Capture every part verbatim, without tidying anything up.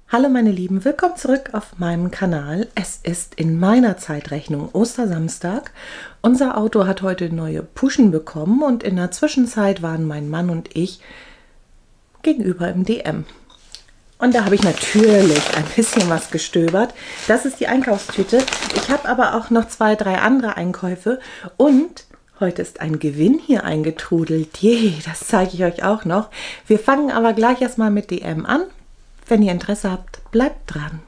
Hallo meine Lieben, willkommen zurück auf meinem Kanal. Es ist in meiner Zeitrechnung Ostersamstag. Unser Auto hat heute neue Puschen bekommen und in der Zwischenzeit waren mein Mann und ich gegenüber im D M. Und da habe ich natürlich ein bisschen was gestöbert. Das ist die Einkaufstüte. Ich habe aber auch noch zwei, drei andere Einkäufe und heute ist ein Gewinn hier eingetrudelt. Je, das zeige ich euch auch noch. Wir fangen aber gleich erstmal mit D M an. Wenn ihr Interesse habt, bleibt dran.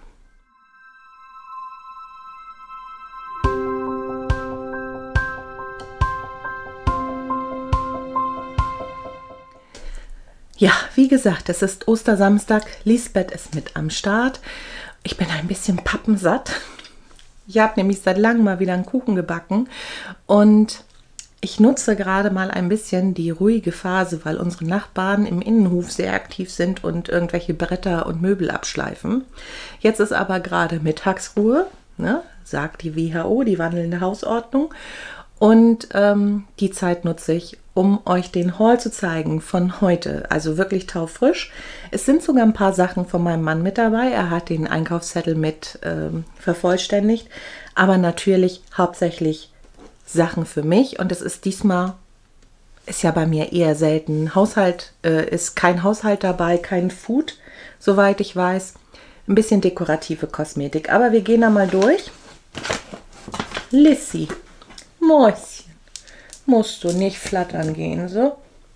Ja, wie gesagt, es ist Ostersamstag. Lisbeth ist mit am Start. Ich bin ein bisschen pappensatt. Ich habe nämlich seit langem mal wieder einen Kuchen gebacken und ich nutze gerade mal ein bisschen die ruhige Phase, weil unsere Nachbarn im Innenhof sehr aktiv sind und irgendwelche Bretter und Möbel abschleifen. Jetzt ist aber gerade Mittagsruhe, ne, sagt die W H O, die wandelnde Hausordnung. Und ähm, die Zeit nutze ich, um euch den Haul zu zeigen von heute. Also wirklich taufrisch. Es sind sogar ein paar Sachen von meinem Mann mit dabei. Er hat den Einkaufszettel mit ähm, vervollständigt. Aber natürlich hauptsächlich Sachen für mich, und es ist diesmal, ist ja bei mir eher selten, Haushalt, äh, ist kein Haushalt dabei, kein Food, soweit ich weiß, ein bisschen dekorative Kosmetik, aber wir gehen da mal durch. Lissy, Mäuschen, musst du nicht flattern gehen, so.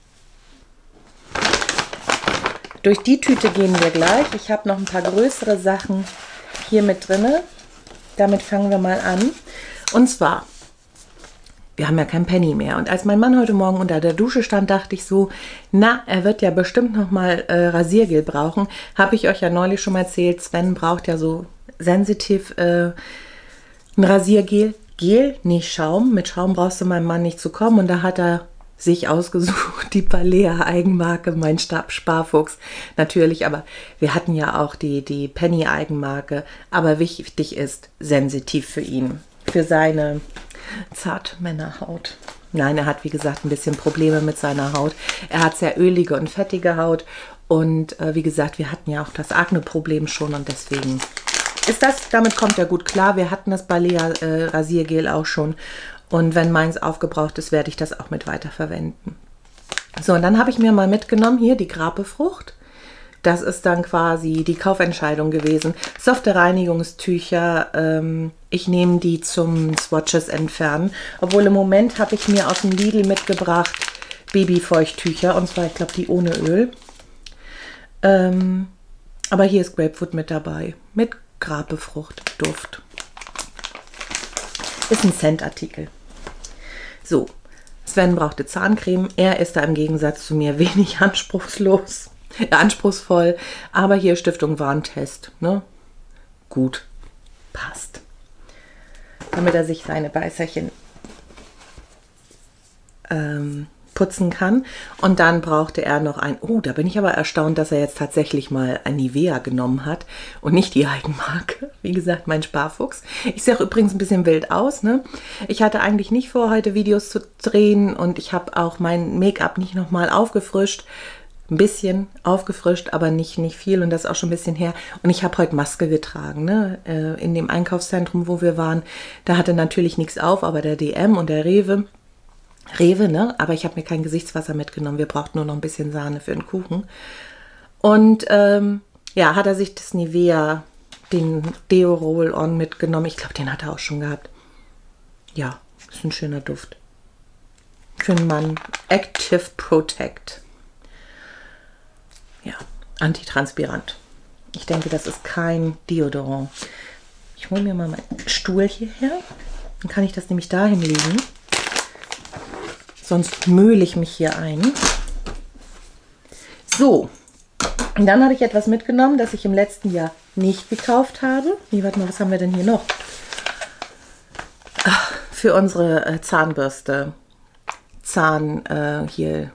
Durch die Tüte gehen wir gleich, ich habe noch ein paar größere Sachen hier mit drinne, damit fangen wir mal an, und zwar, wir haben ja kein Penny mehr. Und als mein Mann heute Morgen unter der Dusche stand, dachte ich so, na, er wird ja bestimmt noch mal äh, Rasiergel brauchen. Habe ich euch ja neulich schon mal erzählt, Sven braucht ja so sensitiv äh, ein Rasiergel. Gel, nicht Schaum. Mit Schaum brauchst du meinem Mann nicht zu kommen. Und da hat er sich ausgesucht, die Balea Eigenmarke, mein Stab Sparfuchs. Natürlich, aber wir hatten ja auch die, die Penny Eigenmarke. Aber wichtig ist, sensitiv für ihn. Für seine zarte Männerhaut. Nein, er hat wie gesagt ein bisschen Probleme mit seiner Haut. Er hat sehr ölige und fettige Haut und äh, wie gesagt, wir hatten ja auch das Akne-Problem schon und deswegen ist das, damit kommt er gut klar. Wir hatten das Balea äh, Rasiergel auch schon und wenn meins aufgebraucht ist, werde ich das auch mit weiterverwenden. So, und dann habe ich mir mal mitgenommen hier die Grapefrucht. Das ist dann quasi die Kaufentscheidung gewesen. Softe Reinigungstücher, ähm, ich nehme die zum Swatches entfernen. Obwohl im Moment habe ich mir aus dem Lidl mitgebracht Babyfeuchttücher. Und zwar, ich glaube, die ohne Öl. Ähm, aber hier ist Grapefruit mit dabei. Mit Grapefruchtduft. Ist ein Cent-Artikel. So, Sven brauchte Zahncreme. Er ist da im Gegensatz zu mir wenig anspruchslos. Anspruchsvoll, aber hier Stiftung Warentest, ne? Gut, passt. Damit er sich seine Beißerchen ähm, putzen kann. Und dann brauchte er noch ein, oh, da bin ich aber erstaunt, dass er jetzt tatsächlich mal ein Nivea genommen hat und nicht die Eigenmarke. Wie gesagt, mein Sparfuchs. Ich sehe auch übrigens ein bisschen wild aus, ne? Ich hatte eigentlich nicht vor, heute Videos zu drehen und ich habe auch mein Make-up nicht nochmal aufgefrischt. Ein bisschen aufgefrischt, aber nicht, nicht viel und das ist auch schon ein bisschen her. Und ich habe heute Maske getragen, ne? Äh, in dem Einkaufszentrum, wo wir waren. Da hatte natürlich nichts auf, aber der D M und der Rewe, Rewe, ne? Aber ich habe mir kein Gesichtswasser mitgenommen. Wir brauchten nur noch ein bisschen Sahne für den Kuchen. Und ähm, ja, hat er sich das Nivea, den Deo Roll-On mitgenommen. Ich glaube, den hat er auch schon gehabt. Ja, ist ein schöner Duft. Für einen Mann. Active Protect. Ja, antitranspirant. Ich denke, das ist kein Deodorant. Ich hole mir mal meinen Stuhl hierher. Dann kann ich das nämlich dahin legen. Sonst mühle ich mich hier ein. So, und dann habe ich etwas mitgenommen, das ich im letzten Jahr nicht gekauft habe. Nee, warte mal, was haben wir denn hier noch? Ach, für unsere äh, Zahnbürste. Zahn, äh, hier...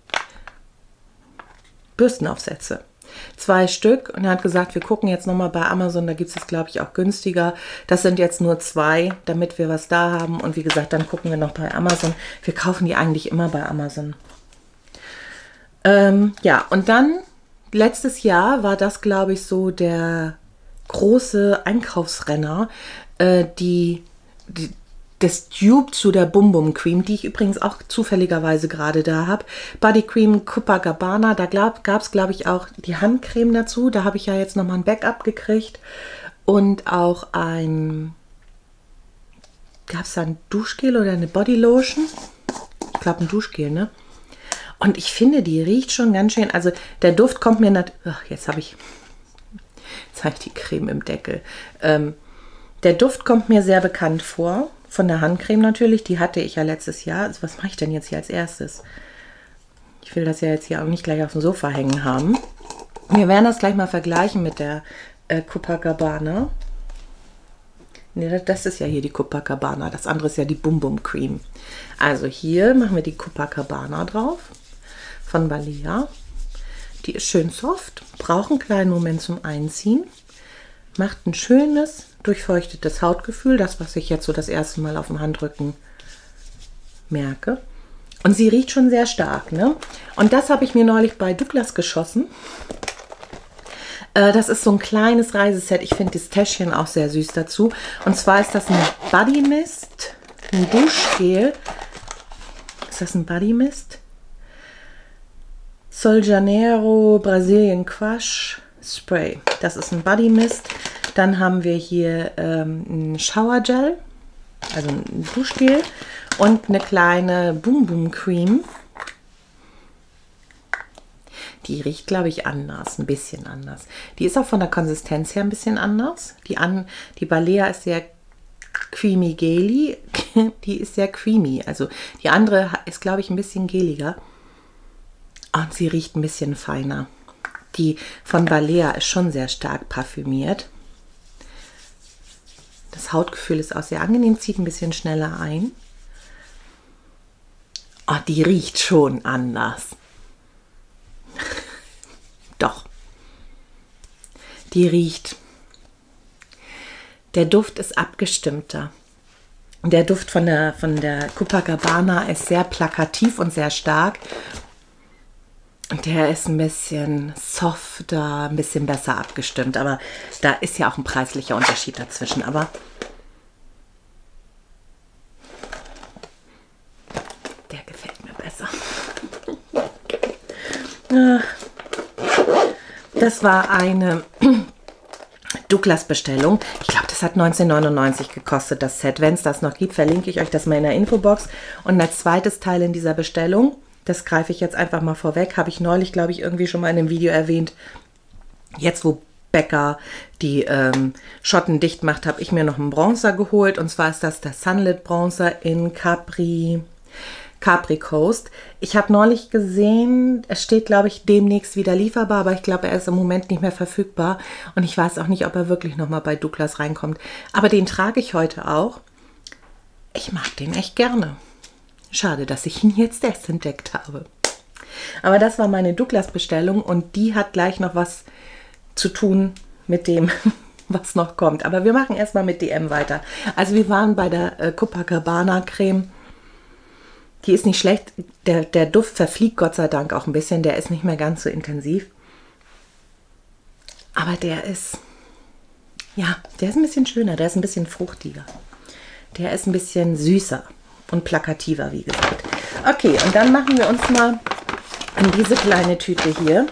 Bürstenaufsätze. Zwei Stück und er hat gesagt, wir gucken jetzt nochmal bei Amazon, da gibt es glaube ich auch günstiger. Das sind jetzt nur zwei, damit wir was da haben und wie gesagt, dann gucken wir noch bei Amazon. Wir kaufen die eigentlich immer bei Amazon. Ähm, ja, und dann letztes Jahr war das, glaube ich, so der große Einkaufsrenner, äh, die, die das Dupe zu der Bum Bum Cream, die ich übrigens auch zufälligerweise gerade da habe. Body Cream Copacabana, da gab es, glaube ich, auch die Handcreme dazu. Da habe ich ja jetzt nochmal ein Backup gekriegt. Und auch ein, gab es da ein Duschgel oder eine Bodylotion? Ich glaube ein Duschgel, ne? Und ich finde, die riecht schon ganz schön. Also der Duft kommt mir nicht... Ach, jetzt habe ich... Jetzt habe ich die Creme im Deckel. Ähm, der Duft kommt mir sehr bekannt vor. Von der Handcreme natürlich, die hatte ich ja letztes Jahr. Also was mache ich denn jetzt hier als erstes? Ich will das ja jetzt hier auch nicht gleich auf dem Sofa hängen haben. Wir werden das gleich mal vergleichen mit der äh, Copacabana. Ne, das ist ja hier die Copacabana. Das andere ist ja die Bum Bum Cream. Also hier machen wir die Copacabana drauf. Von Balea. Die ist schön soft. Braucht einen kleinen Moment zum Einziehen. Macht ein schönes, durchfeuchtetes Hautgefühl, das, was ich jetzt so das erste Mal auf dem Handrücken merke. Und sie riecht schon sehr stark, ne? Und das habe ich mir neulich bei Douglas geschossen. Äh, das ist so ein kleines Reiseset. Ich finde das Täschchen auch sehr süß dazu. Und zwar ist das ein Body Mist, ein Duschgel. Ist das ein Body Mist? Sol Janeiro Brazilian Quash Spray. Das ist ein Body Mist. Dann haben wir hier ähm, ein Shower Gel, also ein Duschgel und eine kleine Bum Bum Cream. Die riecht, glaube ich, anders, ein bisschen anders. Die ist auch von der Konsistenz her ein bisschen anders. Die, an, die Balea ist sehr creamy geli, die ist sehr creamy. Also die andere ist, glaube ich, ein bisschen geliger. Und sie riecht ein bisschen feiner. Die von Balea ist schon sehr stark parfümiert. Das Hautgefühl ist auch sehr angenehm, zieht ein bisschen schneller ein. Oh, die riecht schon anders. Doch. Die riecht. Der Duft ist abgestimmter. Der Duft von der, von der Copacabana ist sehr plakativ und sehr stark. Und der ist ein bisschen softer, ein bisschen besser abgestimmt. Aber da ist ja auch ein preislicher Unterschied dazwischen. Aber der gefällt mir besser. Das war eine Douglas-Bestellung. Ich glaube, das hat neunzehn neunundneunzig gekostet, das Set. Wenn es das noch gibt, verlinke ich euch das mal in der Infobox. Und als zweites Teil in dieser Bestellung, das greife ich jetzt einfach mal vorweg, habe ich neulich, glaube ich, irgendwie schon mal in einem Video erwähnt. Jetzt, wo Becca die ähm, Schotten dicht macht, habe ich mir noch einen Bronzer geholt. Und zwar ist das der Sunlit Bronzer in Capri, Capri Coast. Ich habe neulich gesehen, es steht, glaube ich, demnächst wieder lieferbar, aber ich glaube, er ist im Moment nicht mehr verfügbar. Und ich weiß auch nicht, ob er wirklich nochmal bei Douglas reinkommt. Aber den trage ich heute auch. Ich mag den echt gerne. Schade, dass ich ihn jetzt erst entdeckt habe. Aber das war meine Douglas-Bestellung und die hat gleich noch was zu tun mit dem, was noch kommt. Aber wir machen erstmal mit D M weiter. Also wir waren bei der äh, Copacabana Creme. Die ist nicht schlecht. Der, der Duft verfliegt Gott sei Dank auch ein bisschen. Der ist nicht mehr ganz so intensiv. Aber der ist, ja, der ist ein bisschen schöner. Der ist ein bisschen fruchtiger. Der ist ein bisschen süßer und plakativer, wie gesagt. Okay, und dann machen wir uns mal an diese kleine Tüte hier.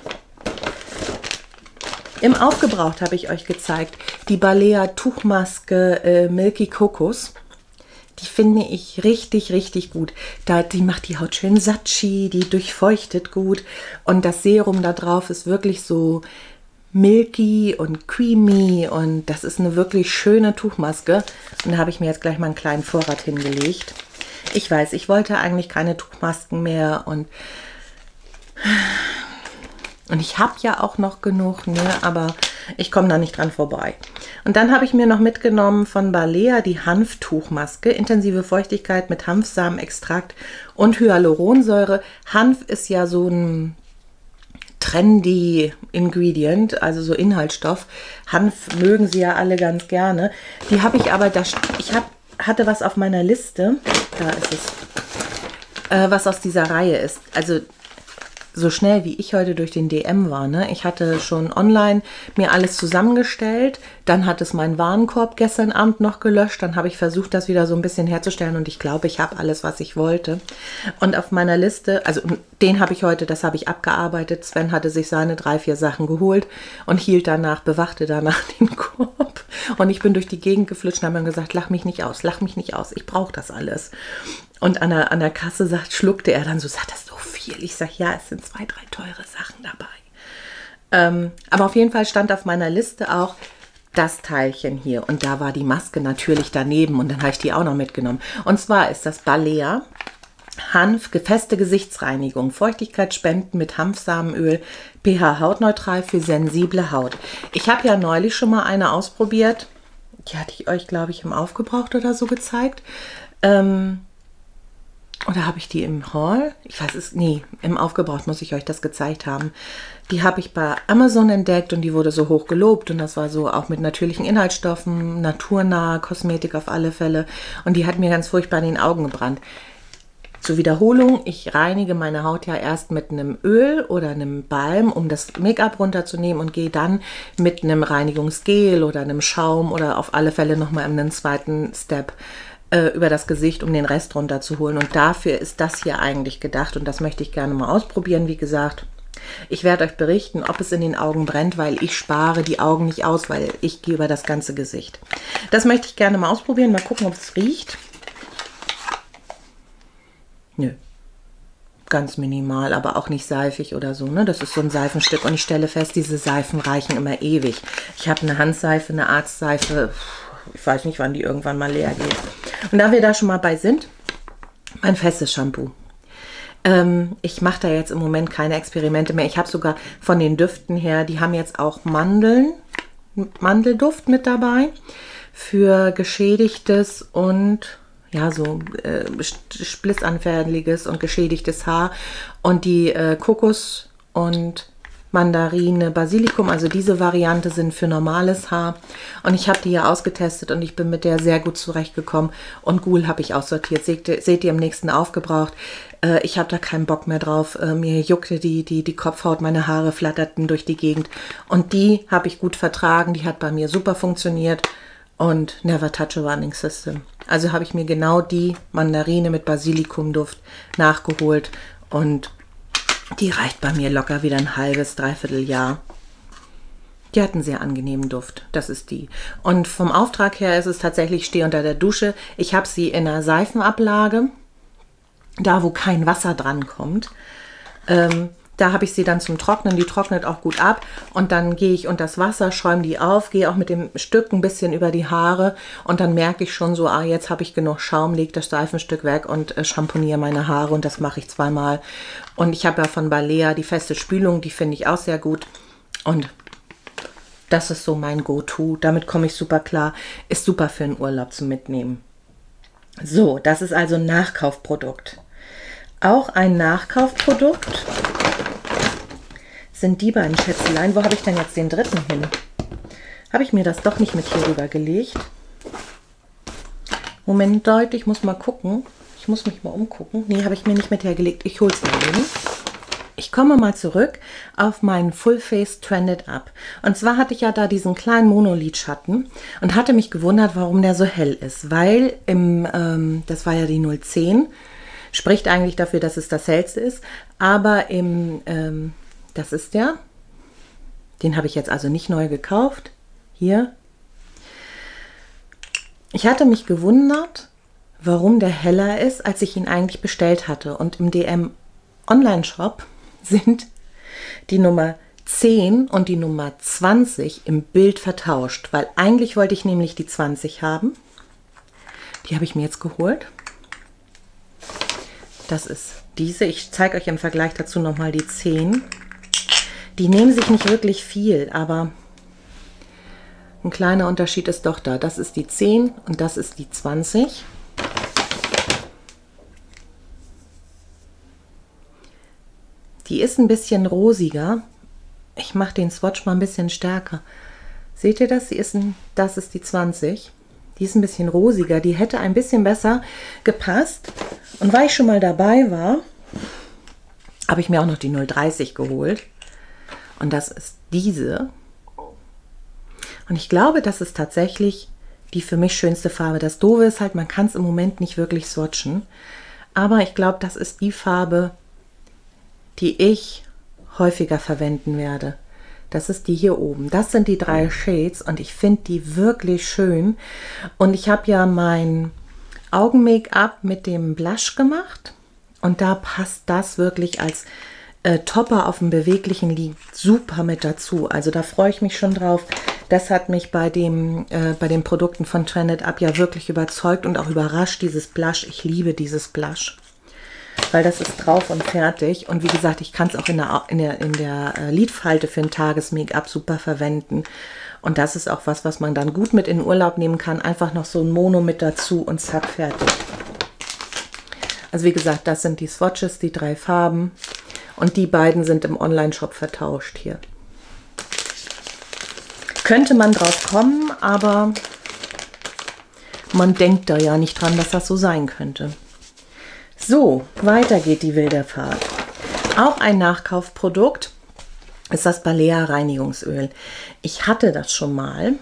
Im Aufgebraucht habe ich euch gezeigt, die Balea Tuchmaske äh, Milky Kokos. Die finde ich richtig, richtig gut. Da, die macht die Haut schön satschi, die durchfeuchtet gut. Und das Serum da drauf ist wirklich so milky und creamy. Und das ist eine wirklich schöne Tuchmaske. Und da habe ich mir jetzt gleich mal einen kleinen Vorrat hingelegt. Ich weiß, ich wollte eigentlich keine Tuchmasken mehr. Und, und ich habe ja auch noch genug, ne? Aber ich komme da nicht dran vorbei. Und dann habe ich mir noch mitgenommen von Balea die Hanftuchmaske. Intensive Feuchtigkeit mit Hanfsamenextrakt und Hyaluronsäure. Hanf ist ja so ein trendy Ingredient, also so Inhaltsstoff. Hanf mögen sie ja alle ganz gerne. Die habe ich aber, das, ich hab, hatte was auf meiner Liste. Da ist es. Äh, was aus dieser Reihe ist. Also so schnell wie ich heute durch den D M war, ne? Ich hatte schon online mir alles zusammengestellt, dann hat es meinen Warenkorb gestern Abend noch gelöscht, dann habe ich versucht, das wieder so ein bisschen herzustellen und ich glaube, ich habe alles, was ich wollte. Und auf meiner Liste, also den habe ich heute, das habe ich abgearbeitet. Sven hatte sich seine drei, vier Sachen geholt und hielt danach, bewachte danach den Korb. Und ich bin durch die Gegend geflutscht und habe ihm gesagt, lach mich nicht aus, lach mich nicht aus, ich brauche das alles. Und an der, an der Kasse sagt, schluckte er dann so, sagt das so viel? Ich sage, ja, es sind zwei, drei teure Sachen dabei. Ähm, aber auf jeden Fall stand auf meiner Liste auch das Teilchen hier. Und da war die Maske natürlich daneben und dann habe ich die auch noch mitgenommen. Und zwar ist das Balea Hanf, gefeste Gesichtsreinigung, Feuchtigkeit spenden mit Hanfsamenöl, pH hautneutral für sensible Haut. Ich habe ja neulich schon mal eine ausprobiert. Die hatte ich euch, glaube ich, im Aufgebraucht oder so gezeigt. Ähm, Oder habe ich die im Haul? Ich weiß es, nee, im Aufgebraucht muss ich euch das gezeigt haben. Die habe ich bei Amazon entdeckt und die wurde so hoch gelobt und das war so auch mit natürlichen Inhaltsstoffen, naturnahe Kosmetik auf alle Fälle und die hat mir ganz furchtbar in den Augen gebrannt. Zur Wiederholung, ich reinige meine Haut ja erst mit einem Öl oder einem Balm, um das Make-up runterzunehmen und gehe dann mit einem Reinigungsgel oder einem Schaum oder auf alle Fälle nochmal in einen zweiten Step über das Gesicht, um den Rest runterzuholen. Und dafür ist das hier eigentlich gedacht und das möchte ich gerne mal ausprobieren. Wie gesagt, ich werde euch berichten, ob es in den Augen brennt, weil ich spare die Augen nicht aus, weil ich gehe über das ganze Gesicht. Das möchte ich gerne mal ausprobieren, mal gucken, ob es riecht. Nö, ganz minimal, aber auch nicht seifig oder so, ne? Das ist so ein Seifenstück und ich stelle fest, diese Seifen reichen immer ewig. Ich habe eine Handseife, eine Arztseife, ich weiß nicht, wann die irgendwann mal leer geht. Und da wir da schon mal bei sind, mein festes Shampoo. Ähm, ich mache da jetzt im Moment keine Experimente mehr. Ich habe sogar von den Düften her, die haben jetzt auch Mandeln, Mandelduft mit dabei für geschädigtes und ja, so äh, splitzanfälliges und geschädigtes Haar. Und die äh, Kokos und Mandarine, Basilikum, also diese Variante sind für normales Haar. Und ich habe die ja ausgetestet und ich bin mit der sehr gut zurechtgekommen. Und Ghoul habe ich aussortiert. Seht ihr, seht ihr im nächsten aufgebraucht. Äh, ich habe da keinen Bock mehr drauf. Äh, mir juckte die, die, die Kopfhaut, meine Haare flatterten durch die Gegend. Und die habe ich gut vertragen. Die hat bei mir super funktioniert. Und never touch a running system. Also habe ich mir genau die Mandarine mit Basilikumduft nachgeholt. Und die reicht bei mir locker wieder ein halbes, dreiviertel Jahr. Die hat einen sehr angenehmen Duft. Das ist die. Und vom Auftrag her ist es tatsächlich, ich stehe unter der Dusche. Ich habe sie in einer Seifenablage, da wo kein Wasser dran kommt. Ähm, da habe ich sie dann zum Trocknen. Die trocknet auch gut ab. Und dann gehe ich unter das Wasser, schäume die auf, gehe auch mit dem Stück ein bisschen über die Haare. Und dann merke ich schon so, ah, jetzt habe ich genug Schaum, lege das Seifenstück weg und äh, schamponiere meine Haare. Und das mache ich zweimal. Und ich habe ja von Balea die feste Spülung, die finde ich auch sehr gut. Und das ist so mein Go-To. Damit komme ich super klar. Ist super für einen Urlaub zum Mitnehmen. So, das ist also ein Nachkaufprodukt. Auch ein Nachkaufprodukt sind die beiden Schätzeleien. Wo habe ich denn jetzt den dritten hin? Habe ich mir das doch nicht mit hier rüber gelegt? Moment, Leute, ich muss mal gucken. Ich muss mich mal umgucken. Nee, habe ich mir nicht mit hergelegt. Ich hole es mal eben. Ich komme mal zurück auf meinen Full Face Trended Up. Und zwar hatte ich ja da diesen kleinen Monolidschatten und hatte mich gewundert, warum der so hell ist. Weil im, ähm, das war ja die null zehn, spricht eigentlich dafür, dass es das hellste ist. Aber im, ähm, das ist der. Den habe ich jetzt also nicht neu gekauft. Hier. Ich hatte mich gewundert, warum der heller ist, als ich ihn eigentlich bestellt hatte. Und im D M Online-Shop sind die Nummer zehn und die Nummer zwanzig im Bild vertauscht, weil eigentlich wollte ich nämlich die zwanzig haben. Die habe ich mir jetzt geholt. Das ist diese. Ich zeige euch im Vergleich dazu nochmal die zehn. Die nehmen sich nicht wirklich viel, aber ein kleiner Unterschied ist doch da. Das ist die zehn und das ist die zwanzig. Die ist ein bisschen rosiger. Ich mache den Swatch mal ein bisschen stärker. Seht ihr das? Sie ist ein, das ist die zwanzig. Die ist ein bisschen rosiger. Die hätte ein bisschen besser gepasst. Und weil ich schon mal dabei war, habe ich mir auch noch die null dreißig geholt. Und das ist diese. Und ich glaube, das ist tatsächlich die für mich schönste Farbe. Das Doofe ist halt, man kann es im Moment nicht wirklich swatchen. Aber ich glaube, das ist die Farbe, die ich häufiger verwenden werde. Das ist die hier oben. Das sind die drei Shades und ich finde die wirklich schön. Und ich habe ja mein Augen-Make-up mit dem Blush gemacht. Und da passt das wirklich als äh, Topper auf dem beweglichen Lid super mit dazu. Also da freue ich mich schon drauf. Das hat mich bei, dem, äh, bei den Produkten von Trended Up ja wirklich überzeugt und auch überrascht, dieses Blush. Ich liebe dieses Blush, weil das ist drauf und fertig. Und wie gesagt, ich kann es auch in der, in der, in der äh, Lidfalte für ein Tages-Make-up super verwenden. Und das ist auch was, was man dann gut mit in den Urlaub nehmen kann. Einfach noch so ein Mono mit dazu und zack, fertig. Also wie gesagt, das sind die Swatches, die drei Farben. Und die beiden sind im Online-Shop vertauscht hier. Könnte man drauf kommen, aber man denkt da ja nicht dran, dass das so sein könnte. So, weiter geht die wilde Fahrt. Auch ein Nachkaufprodukt ist das Balea Reinigungsöl. Ich hatte das schon mal.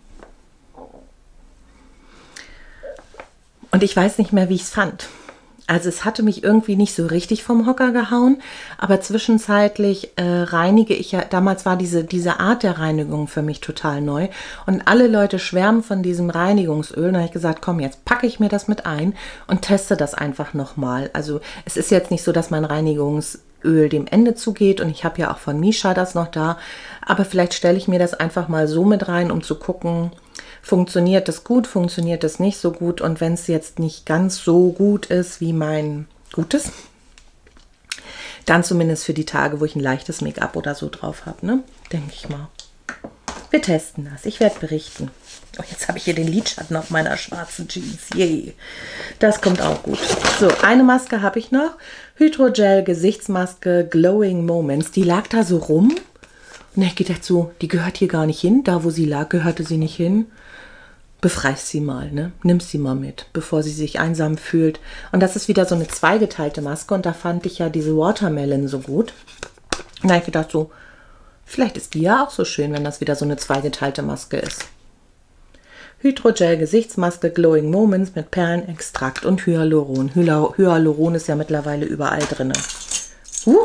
Und ich weiß nicht mehr, wie ich es fand. Also es hatte mich irgendwie nicht so richtig vom Hocker gehauen, aber zwischenzeitlich äh, reinige ich ja, damals war diese, diese Art der Reinigung für mich total neu und alle Leute schwärmen von diesem Reinigungsöl. Und da habe ich gesagt, komm, jetzt packe ich mir das mit ein und teste das einfach nochmal. Also es ist jetzt nicht so, dass mein Reinigungsöl dem Ende zugeht und ich habe ja auch von Misha das noch da, aber vielleicht stelle ich mir das einfach mal so mit rein, um zu gucken, funktioniert das gut, funktioniert das nicht so gut und wenn es jetzt nicht ganz so gut ist wie mein gutes, dann zumindest für die Tage, wo ich ein leichtes Make-up oder so drauf habe, ne? Denke ich mal. Wir testen das. Ich werde berichten. Oh, jetzt habe ich hier den Lidschatten auf meiner schwarzen Jeans. Yay. Das kommt auch gut. So, eine Maske habe ich noch. Hydrogel Gesichtsmaske Glowing Moments. Die lag da so rum. Und ich gehe dazu, die gehört hier gar nicht hin. Da, wo sie lag, gehörte sie nicht hin. Befreist sie mal, ne? Nimm sie mal mit, bevor sie sich einsam fühlt. Und das ist wieder so eine zweigeteilte Maske. Und da fand ich ja diese Watermelon so gut. Und da habe ich gedacht so, vielleicht ist die ja auch so schön, wenn das wieder so eine zweigeteilte Maske ist. Hydrogel Gesichtsmaske Glowing Moments mit Perlenextrakt und Hyaluron. Hyaluron ist ja mittlerweile überall drin. Uh.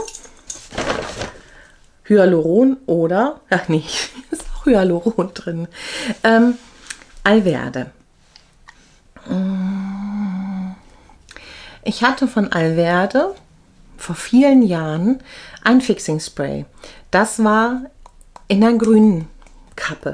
Hyaluron oder, ach nee, ist auch Hyaluron drin. Ähm, Alverde. Ich hatte von Alverde vor vielen Jahren ein Fixing Spray. Das war in einer grünen Kappe.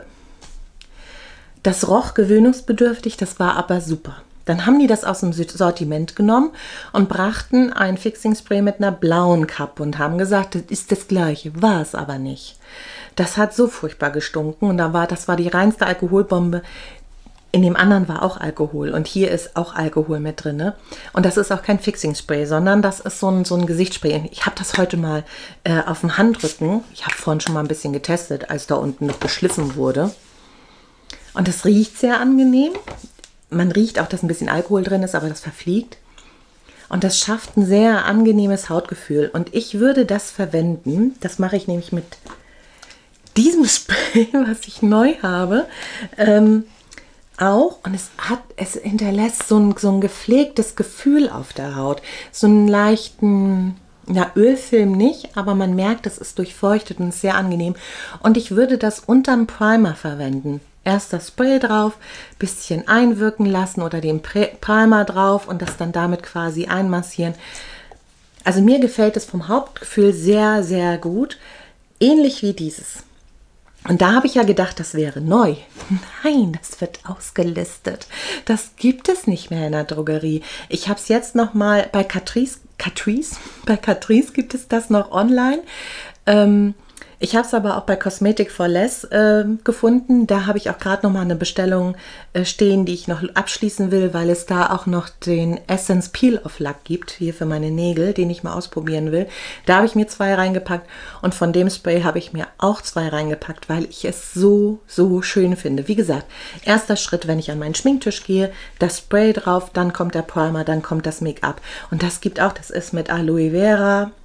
Das roch gewöhnungsbedürftig, das war aber super. Dann haben die das aus dem Sortiment genommen und brachten ein Fixing Spray mit einer blauen Kappe und haben gesagt, das ist das gleiche, war es aber nicht. Das hat so furchtbar gestunken und da war, das war die reinste Alkoholbombe. In dem anderen war auch Alkohol und hier ist auch Alkohol mit drin. Ne? Und das ist auch kein Fixing Spray, sondern das ist so ein, so ein Gesichtsspray. Ich habe das heute mal äh, auf dem Handrücken, ich habe vorhin schon mal ein bisschen getestet, als da unten noch geschliffen wurde. Und das riecht sehr angenehm. Man riecht auch, dass ein bisschen Alkohol drin ist, aber das verfliegt. Und das schafft ein sehr angenehmes Hautgefühl. Und ich würde das verwenden, das mache ich nämlich mit diesem Spray, was ich neu habe, ähm, auch. Und es hat, es hinterlässt so ein, so ein gepflegtes Gefühl auf der Haut. So einen leichten, ja, Ölfilm nicht, aber man merkt, es ist durchfeuchtet und ist sehr angenehm. Und ich würde das unterm Primer verwenden. Erst das Spray drauf, bisschen einwirken lassen oder den Primer drauf und das dann damit quasi einmassieren. Also mir gefällt es vom Hautgefühl sehr, sehr gut. Ähnlich wie dieses. Und da habe ich ja gedacht, das wäre neu. Nein, das wird ausgelistet. Das gibt es nicht mehr in der Drogerie. Ich habe es jetzt noch mal bei Catrice, Catrice, bei Catrice gibt es das noch online. Ähm, Ich habe es aber auch bei Cosmetic for Less äh, gefunden. Da habe ich auch gerade noch mal eine Bestellung äh, stehen, die ich noch abschließen will, weil es da auch noch den Essence Peel Off Lack gibt, hier für meine Nägel, den ich mal ausprobieren will. Da habe ich mir zwei reingepackt und von dem Spray habe ich mir auch zwei reingepackt, weil ich es so, so schön finde. Wie gesagt, erster Schritt, wenn ich an meinen Schminktisch gehe, das Spray drauf, dann kommt der Primer, dann kommt das Make-up. Und das gibt auch, das ist mit Aloe Vera,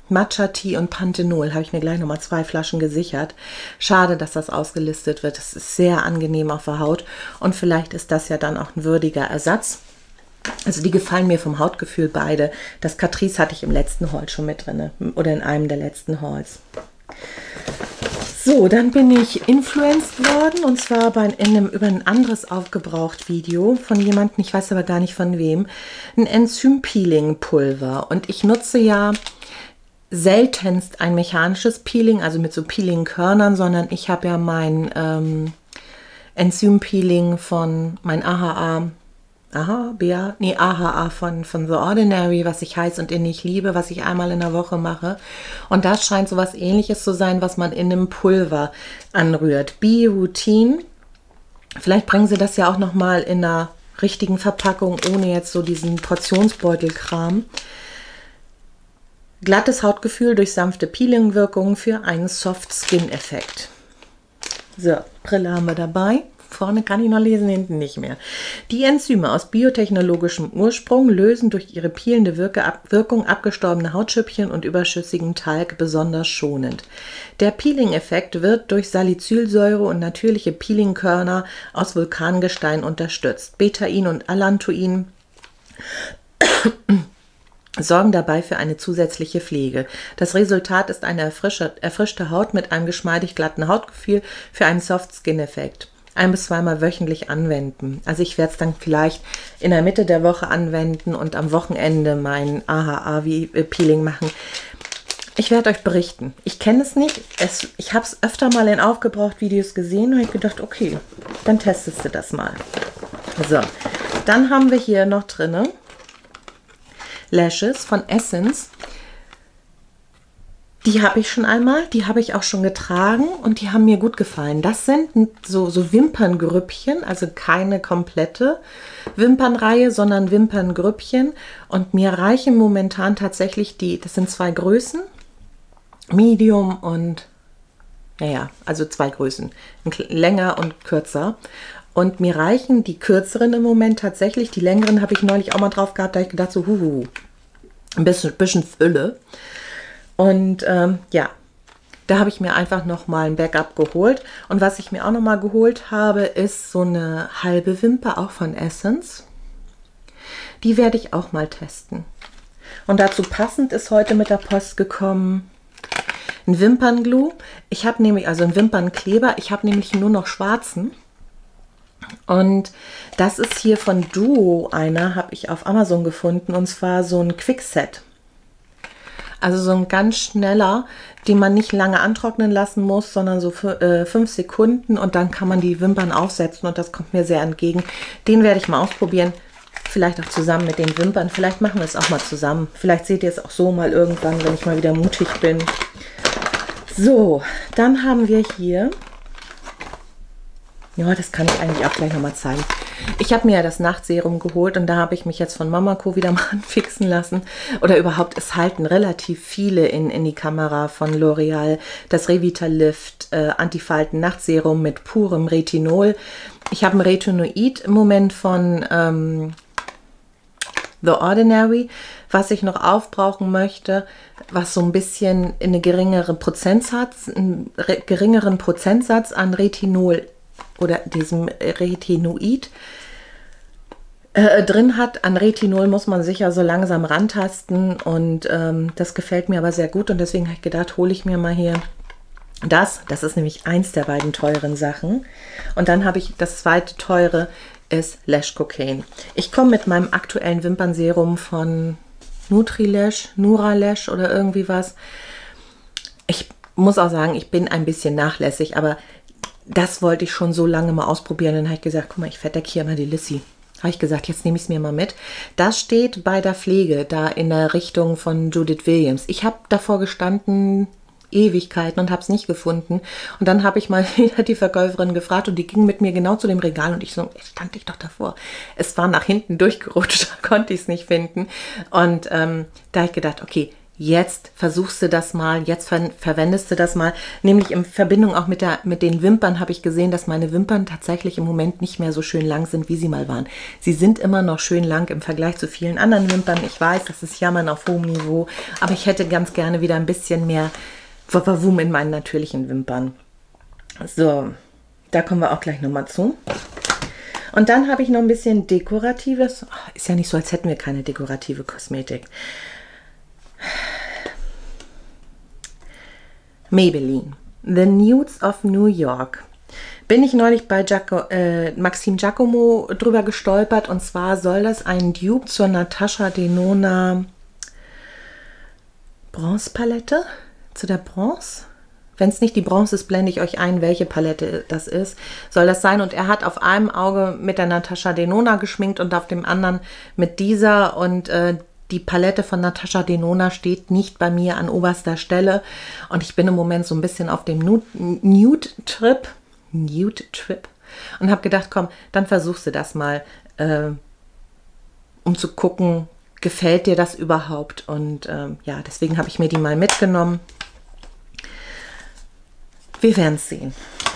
Matcha Tea und Panthenol. Habe ich mir gleich nochmal zwei Flaschen gesichert. Schade, dass das ausgelistet wird. Das ist sehr angenehm auf der Haut. Und vielleicht ist das ja dann auch ein würdiger Ersatz. Also die gefallen mir vom Hautgefühl beide. Das Catrice hatte ich im letzten Haul schon mit drin. Oder in einem der letzten Hauls. So, dann bin ich influenced worden. Und zwar bei einem, über ein anderes Aufgebraucht-Video von jemandem, ich weiß aber gar nicht von wem. Ein Enzym-Peeling-Pulver. Und ich nutze ja seltenst ein mechanisches Peeling, also mit so Peeling-Körnern, sondern ich habe ja mein ähm, Enzym-Peeling von mein A H A, Aha, B A, nee, A H A von, von The Ordinary, was ich heiß und innig liebe, was ich einmal in der Woche mache. Und das scheint so was Ähnliches zu sein, was man in einem Pulver anrührt. Be-Routine. Vielleicht bringen sie das ja auch nochmal in einer richtigen Verpackung, ohne jetzt so diesen Portionsbeutelkram. Glattes Hautgefühl durch sanfte Peeling-Wirkung für einen Soft-Skin-Effekt. So, Brille haben wir dabei. Vorne kann ich noch lesen, hinten nicht mehr. Die Enzyme aus biotechnologischem Ursprung lösen durch ihre peelende Wirke ab, Wirkung abgestorbene Hautschüppchen und überschüssigen Talg besonders schonend. Der Peeling-Effekt wird durch Salicylsäure und natürliche Peelingkörner aus Vulkangestein unterstützt. Betain und Allantoin sorgen dabei für eine zusätzliche Pflege. Das Resultat ist eine erfrischte, erfrischte Haut mit einem geschmeidig glatten Hautgefühl für einen Soft-Skin-Effekt. Ein- bis zweimal wöchentlich anwenden. Also ich werde es dann vielleicht in der Mitte der Woche anwenden und am Wochenende mein A H A-Peeling machen. Ich werde euch berichten. Ich kenne es nicht. Es, ich habe es öfter mal in Aufgebraucht-Videos gesehen und habe gedacht, okay, dann testest du das mal. So, dann haben wir hier noch drin Lashes von Essence. Die habe ich schon einmal, die habe ich auch schon getragen und die haben mir gut gefallen. Das sind so, so Wimperngrüppchen, also keine komplette Wimpernreihe, sondern Wimperngrüppchen. Und mir reichen momentan tatsächlich die, das sind zwei Größen, Medium und, naja, also zwei Größen, länger und kürzer. Und mir reichen die kürzeren im Moment tatsächlich, die längeren habe ich neulich auch mal drauf gehabt, da habe ich gedacht so, huhu, ein bisschen, bisschen Fülle. Und ähm, ja, da habe ich mir einfach nochmal ein Backup geholt. Und was ich mir auch nochmal geholt habe, ist so eine halbe Wimper, auch von Essence. Die werde ich auch mal testen. Und dazu passend ist heute mit der Post gekommen ein Wimpernglue. Ich habe nämlich, also ein Wimpernkleber, ich habe nämlich nur noch schwarzen. Und das ist hier von Duo einer, habe ich auf Amazon gefunden. Und zwar so ein Quickset. Also so ein ganz schneller, den man nicht lange antrocknen lassen muss, sondern so für, äh, fünf Sekunden und dann kann man die Wimpern aufsetzen und das kommt mir sehr entgegen. Den werde ich mal ausprobieren, vielleicht auch zusammen mit den Wimpern. Vielleicht machen wir es auch mal zusammen. Vielleicht seht ihr es auch so mal irgendwann, wenn ich mal wieder mutig bin. So, dann haben wir hier, ja, das kann ich eigentlich auch gleich nochmal zeigen. Ich habe mir ja das Nachtserum geholt und da habe ich mich jetzt von Mamako wieder mal anfixen lassen. Oder überhaupt, es halten relativ viele in, in die Kamera von L'Oreal. Das Revitalift äh, Antifalten Nachtserum mit purem Retinol. Ich habe ein Retinoid im Moment von ähm, The Ordinary, was ich noch aufbrauchen möchte, was so ein bisschen in eine geringere Prozentsatz, einen geringeren Prozentsatz an Retinol oder diesem Retinoid äh, drin hat. An Retinol muss man sich ja so langsam rantasten und ähm, das gefällt mir aber sehr gut und deswegen habe ich gedacht, hole ich mir mal hier das. Das ist nämlich eins der beiden teuren Sachen. Und dann habe ich das zweite teure, ist Lash Cocaine. Ich komme mit meinem aktuellen Wimpernserum von Nutrilash, Nuralash oder irgendwie was. Ich muss auch sagen, ich bin ein bisschen nachlässig, aber das wollte ich schon so lange mal ausprobieren. Dann habe ich gesagt, guck mal, ich verdecke hier mal die Lissy. Habe ich gesagt, jetzt nehme ich es mir mal mit. Das steht bei der Pflege, da in der Richtung von Judith Williams. Ich habe davor gestanden, Ewigkeiten, und habe es nicht gefunden. Und dann habe ich mal wieder die Verkäuferin gefragt und die ging mit mir genau zu dem Regal und ich so, stand ich doch davor. Es war nach hinten durchgerutscht, da konnte ich es nicht finden. Und ähm, da habe ich gedacht, okay, jetzt versuchst du das mal, jetzt ver verwendest du das mal. Nämlich in Verbindung auch mit, der, mit den Wimpern habe ich gesehen, dass meine Wimpern tatsächlich im Moment nicht mehr so schön lang sind, wie sie mal waren. Sie sind immer noch schön lang im Vergleich zu vielen anderen Wimpern. Ich weiß, das ist Jammern auf hohem Niveau, aber ich hätte ganz gerne wieder ein bisschen mehr Wumm in meinen natürlichen Wimpern. So, da kommen wir auch gleich nochmal zu. Und dann habe ich noch ein bisschen Dekoratives. Ist ja nicht so, als hätten wir keine dekorative Kosmetik. Maybelline. The Nudes of New York. Bin ich neulich bei Giaco, äh, Maxim Giacomo drüber gestolpert. Und zwar soll das ein Dupe zur Natasha Denona Bronze Palette. Zu der Bronze. Wenn es nicht die Bronze ist, blende ich euch ein, welche Palette das ist. Soll das sein. Und er hat auf einem Auge mit der Natasha Denona geschminkt und auf dem anderen mit dieser. Und äh, die Palette von Natasha Denona steht nicht bei mir an oberster Stelle. Und ich bin im Moment so ein bisschen auf dem Nude-Trip. Nude-Trip. Und habe gedacht, komm, dann versuchst du das mal, äh, um zu gucken, gefällt dir das überhaupt. Und äh, ja, deswegen habe ich mir die mal mitgenommen. Wir werden es sehen.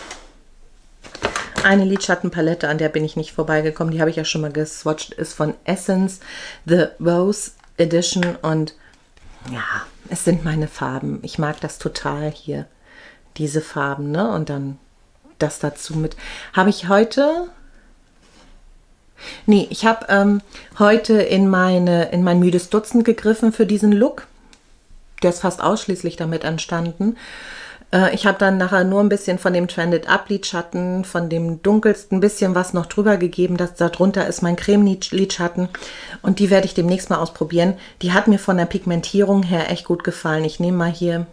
Eine Lidschattenpalette, an der bin ich nicht vorbeigekommen. Die habe ich ja schon mal geswatcht. Ist von Essence, The Rose Edition. Und ja, es sind meine Farben. Ich mag das total hier. Diese Farben, ne? Und dann das dazu mit. Habe ich heute... Nee, ich habe ähm, heute in, meine, in mein müdes Dutzend gegriffen für diesen Look. Der ist fast ausschließlich damit entstanden. Ich habe dann nachher nur ein bisschen von dem Trended Up Lidschatten, von dem dunkelsten bisschen was noch drüber gegeben. Das darunter ist mein Creme Lidschatten und die werde ich demnächst mal ausprobieren. Die hat mir von der Pigmentierung her echt gut gefallen. Ich nehme mal hier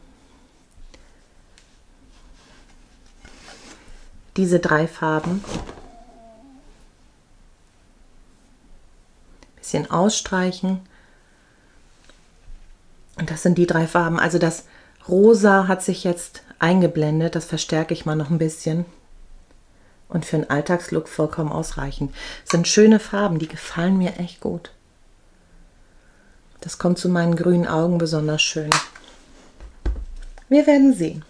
diese drei Farben. Bisschen ausstreichen. Und das sind die drei Farben. Also das Rosa hat sich jetzt eingeblendet, das verstärke ich mal noch ein bisschen. Und für einen Alltagslook vollkommen ausreichend. Das sind schöne Farben, die gefallen mir echt gut. Das kommt zu meinen grünen Augen besonders schön. Wir werden sehen.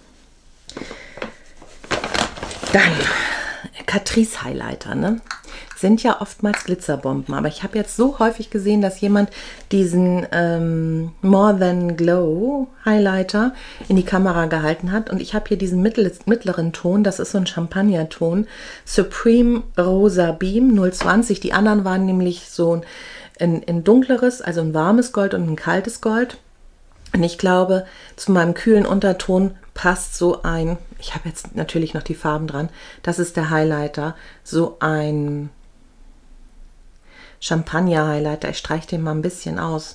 Dann Catrice Highlighter, ne? Sind ja oftmals Glitzerbomben, aber ich habe jetzt so häufig gesehen, dass jemand diesen ähm, More Than Glow Highlighter in die Kamera gehalten hat und ich habe hier diesen mittel, mittleren Ton, das ist so ein Champagnerton, Supreme Rosa Beam null zwanzig, die anderen waren nämlich so ein, ein dunkleres, also ein warmes Gold und ein kaltes Gold und ich glaube, zu meinem kühlen Unterton passt so ein, ich habe jetzt natürlich noch die Farben dran, das ist der Highlighter, so ein Champagner-Highlighter. Ich streiche den mal ein bisschen aus.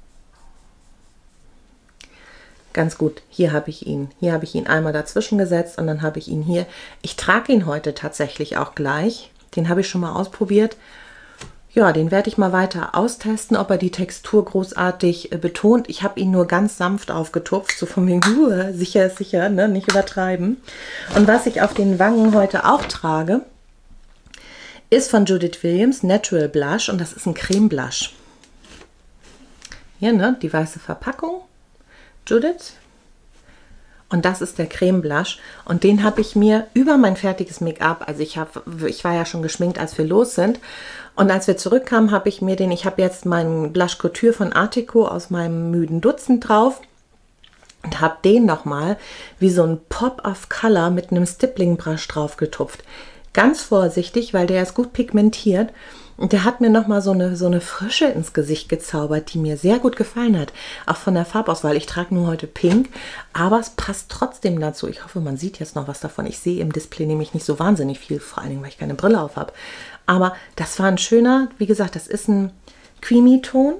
Ganz gut. Hier habe ich ihn. Hier habe ich ihn einmal dazwischen gesetzt und dann habe ich ihn hier. Ich trage ihn heute tatsächlich auch gleich. Den habe ich schon mal ausprobiert. Ja, den werde ich mal weiter austesten, ob er die Textur großartig äh, betont. Ich habe ihn nur ganz sanft aufgetupft, so von wegen, uh, sicher ist sicher, ne? Nicht übertreiben. Und was ich auf den Wangen heute auch trage, ist von Judith Williams Natural Blush und das ist ein Creme Blush. Hier, ne, die weiße Verpackung, Judith. Und das ist der Creme Blush und den habe ich mir über mein fertiges Make-up, also ich, hab, ich war ja schon geschminkt, als wir los sind. Und als wir zurückkamen, habe ich mir den, ich habe jetzt meinen Blush Couture von Artico aus meinem müden Dutzend drauf. Und habe den nochmal wie so ein Pop of Color mit einem Stippling Brush drauf getupft. Ganz vorsichtig, weil der ist gut pigmentiert und der hat mir nochmal so eine, so eine Frische ins Gesicht gezaubert, die mir sehr gut gefallen hat. Auch von der Farbauswahl. Ich trage nur heute Pink, aber es passt trotzdem dazu. Ich hoffe, man sieht jetzt noch was davon. Ich sehe im Display nämlich nicht so wahnsinnig viel, vor allen Dingen, weil ich keine Brille auf habe. Aber das war ein schöner, wie gesagt, das ist ein Creamy-Ton.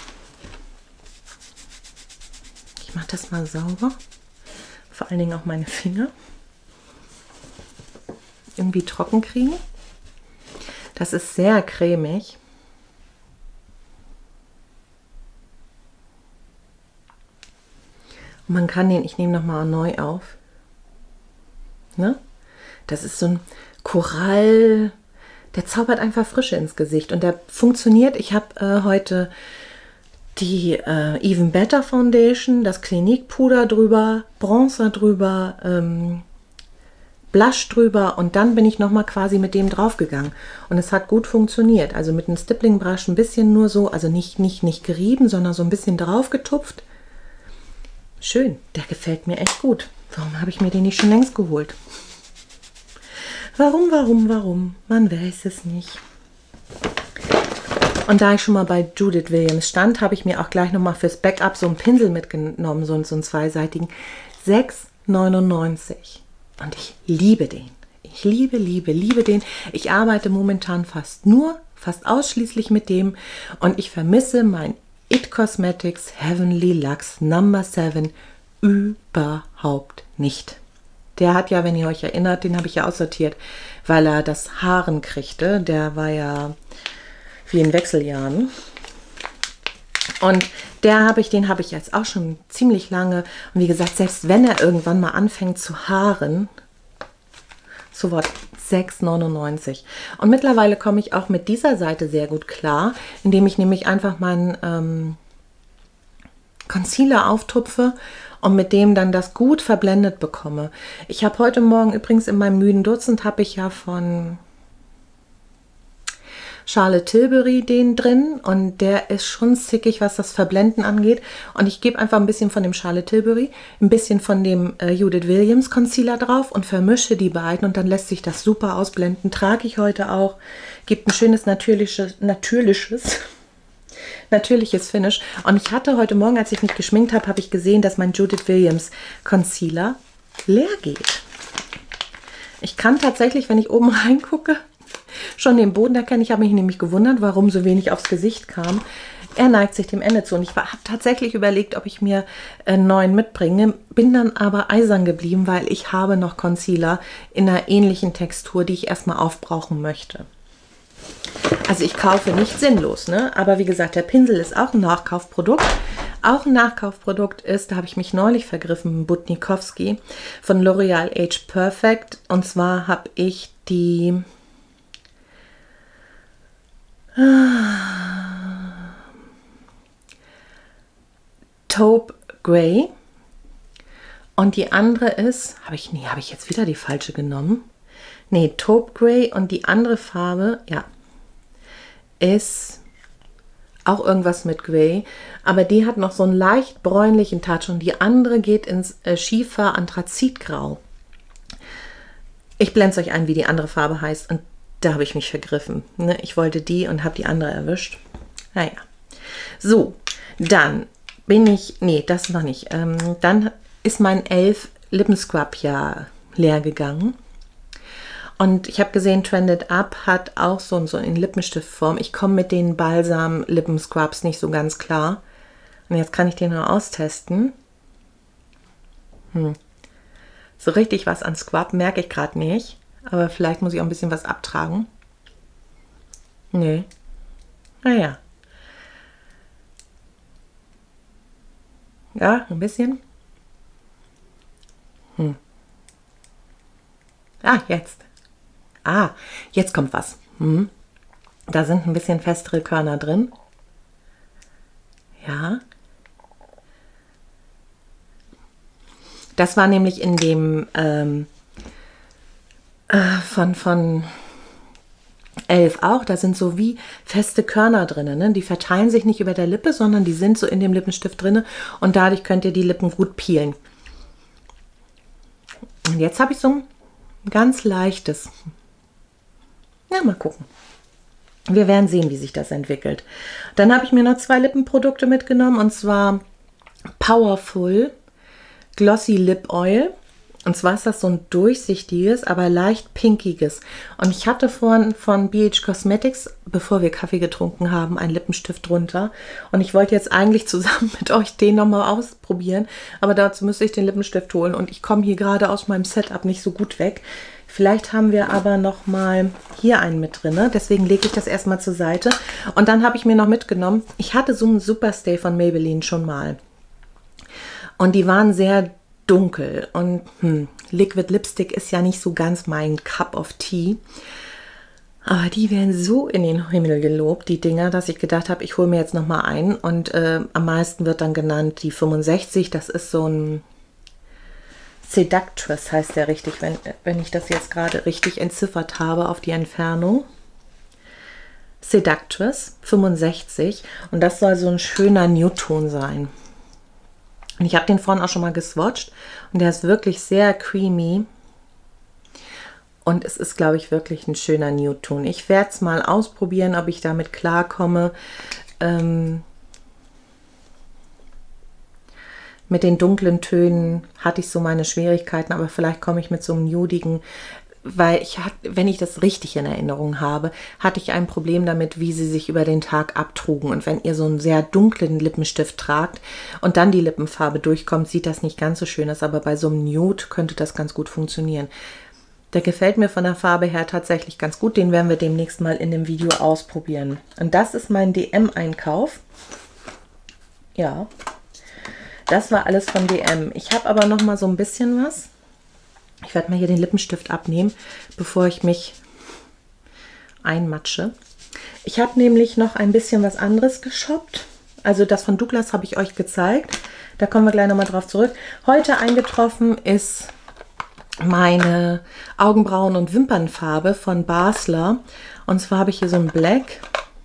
Ich mache das mal sauber. Vor allen Dingen auch meine Finger. Irgendwie trocken kriegen. Das ist sehr cremig. Und man kann den, ich nehme nochmal neu auf. Ne? Das ist so ein Korall, der zaubert einfach Frische ins Gesicht und der funktioniert. Ich habe äh, heute die äh, Even Better Foundation, das Clinique Puder drüber, Bronzer drüber, ähm, Blush drüber und dann bin ich nochmal quasi mit dem draufgegangen. Und es hat gut funktioniert. Also mit einem Stippling Brush ein bisschen nur so, also nicht, nicht, nicht gerieben, sondern so ein bisschen drauf getupft. Schön, der gefällt mir echt gut. Warum habe ich mir den nicht schon längst geholt? Warum, warum, warum? Man weiß es nicht. Und da ich schon mal bei Judith Williams stand, habe ich mir auch gleich nochmal fürs Backup so einen Pinsel mitgenommen, so, so einen zweiseitigen. sechs neunundneunzig. Und ich liebe den. Ich liebe, liebe, liebe den. Ich arbeite momentan fast nur, fast ausschließlich mit dem. Und ich vermisse mein It Cosmetics Heavenly Luxe Number sieben überhaupt nicht. Der hat ja, wenn ihr euch erinnert, den habe ich ja aussortiert, weil er das Haaren kriegte. Der war ja wie in Wechseljahren. Und der habe ich, den habe ich jetzt auch schon ziemlich lange. Und wie gesagt, selbst wenn er irgendwann mal anfängt zu haaren, so was, sechs neunundneunzig. Und mittlerweile komme ich auch mit dieser Seite sehr gut klar, indem ich nämlich einfach meinen ähm, Concealer auftupfe und mit dem dann das gut verblendet bekomme. Ich habe heute Morgen übrigens in meinem müden Dutzend habe ich ja von Charlotte Tilbury den drin und der ist schon zickig, was das Verblenden angeht. Und ich gebe einfach ein bisschen von dem Charlotte Tilbury, ein bisschen von dem äh, Judith Williams Concealer drauf und vermische die beiden und dann lässt sich das super ausblenden. Trage ich heute auch. Gibt ein schönes natürliches, natürliches, natürliches Finish. Und ich hatte heute Morgen, als ich mich geschminkt habe, habe ich gesehen, dass mein Judith Williams Concealer leer geht. Ich kann tatsächlich, wenn ich oben reingucke, schon den Boden erkennen. Ich habe mich nämlich gewundert, warum so wenig aufs Gesicht kam. Er neigt sich dem Ende zu und ich habe tatsächlich überlegt, ob ich mir einen neuen mitbringe, bin dann aber eisern geblieben, weil ich habe noch Concealer in einer ähnlichen Textur, die ich erstmal aufbrauchen möchte. Also ich kaufe nicht sinnlos, ne? Aber wie gesagt, der Pinsel ist auch ein Nachkaufprodukt. Auch ein Nachkaufprodukt ist, da habe ich mich neulich vergriffen, Butnikowski von L'Oreal Age Perfect. Und zwar habe ich die Taupe Grey und die andere ist, habe ich, nee, habe ich jetzt wieder die falsche genommen? Nee, Taupe Grey und die andere Farbe, ja, ist auch irgendwas mit Grey, aber die hat noch so einen leicht bräunlichen Touch und die andere geht ins äh, Schiefer Anthrazitgrau. Ich blende es euch ein, wie die andere Farbe heißt und da habe ich mich vergriffen. Ne? Ich wollte die und habe die andere erwischt. Naja. So, dann bin ich, nee, das noch nicht. Ähm, dann ist mein Elf Lippenscrub ja leer gegangen. Und ich habe gesehen, Trended Up hat auch so, so in Lippenstiftform. Ich komme mit den Balsam Lippenscrubs nicht so ganz klar. Und jetzt kann ich den noch austesten. Hm. So richtig was an Scrub merke ich gerade nicht. Aber vielleicht muss ich auch ein bisschen was abtragen. Nee. Naja. Ja, ein bisschen. Hm. Ah, jetzt. Ah, jetzt kommt was. Hm. Da sind ein bisschen festere Körner drin. Ja. Das war nämlich in dem ähm, äh, von, von Elf auch. Da sind so wie feste Körner drin. Ne? Die verteilen sich nicht über der Lippe, sondern die sind so in dem Lippenstift drin. Und dadurch könnt ihr die Lippen gut peelen. Und jetzt habe ich so ein ganz leichtes. Na, mal gucken. Wir werden sehen, wie sich das entwickelt. Dann habe ich mir noch zwei Lippenprodukte mitgenommen. Und zwar Powerful Glossy Lip Oil. Und zwar ist das so ein durchsichtiges, aber leicht pinkiges. Und ich hatte vorhin von B H Cosmetics, bevor wir Kaffee getrunken haben, einen Lippenstift drunter. Und ich wollte jetzt eigentlich zusammen mit euch den nochmal ausprobieren. Aber dazu müsste ich den Lippenstift holen. Und ich komme hier gerade aus meinem Setup nicht so gut weg. Vielleicht haben wir aber noch mal hier einen mit drin. Deswegen lege ich das erstmal zur Seite. Und dann habe ich mir noch mitgenommen, ich hatte so einen Superstay von Maybelline schon mal. Und die waren sehr dunkel. Und hm, Liquid Lipstick ist ja nicht so ganz mein Cup of Tea. Aber die werden so in den Himmel gelobt, die Dinger, dass ich gedacht habe, ich hole mir jetzt noch mal einen. Und äh, am meisten wird dann genannt die fünfundsechzig. Das ist so ein Seductress, heißt der richtig, wenn, wenn ich das jetzt gerade richtig entziffert habe auf die Entfernung. Seductress fünfundsechzig. Und das soll so ein schöner Nude-Ton sein. Und ich habe den vorhin auch schon mal geswatcht. Und der ist wirklich sehr creamy. Und es ist, glaube ich, wirklich ein schöner Nude-Ton. Ich werde es mal ausprobieren, ob ich damit klarkomme. Ähm, mit den dunklen Tönen hatte ich so meine Schwierigkeiten, aber vielleicht komme ich mit so einem nudigen, weil ich, wenn ich das richtig in Erinnerung habe, hatte ich ein Problem damit, wie sie sich über den Tag abtrugen. Und wenn ihr so einen sehr dunklen Lippenstift tragt und dann die Lippenfarbe durchkommt, sieht das nicht ganz so schön aus. Aber bei so einem Nude könnte das ganz gut funktionieren. Der gefällt mir von der Farbe her tatsächlich ganz gut. Den werden wir demnächst mal in dem Video ausprobieren. Und das ist mein D M-Einkauf. Ja, das war alles von D M. Ich habe aber noch mal so ein bisschen was. Ich werde mal hier den Lippenstift abnehmen, bevor ich mich einmatsche. Ich habe nämlich noch ein bisschen was anderes geshoppt. Also das von Douglas habe ich euch gezeigt. Da kommen wir gleich nochmal drauf zurück. Heute eingetroffen ist meine Augenbrauen- und Wimpernfarbe von Basler. Und zwar habe ich hier so ein Black,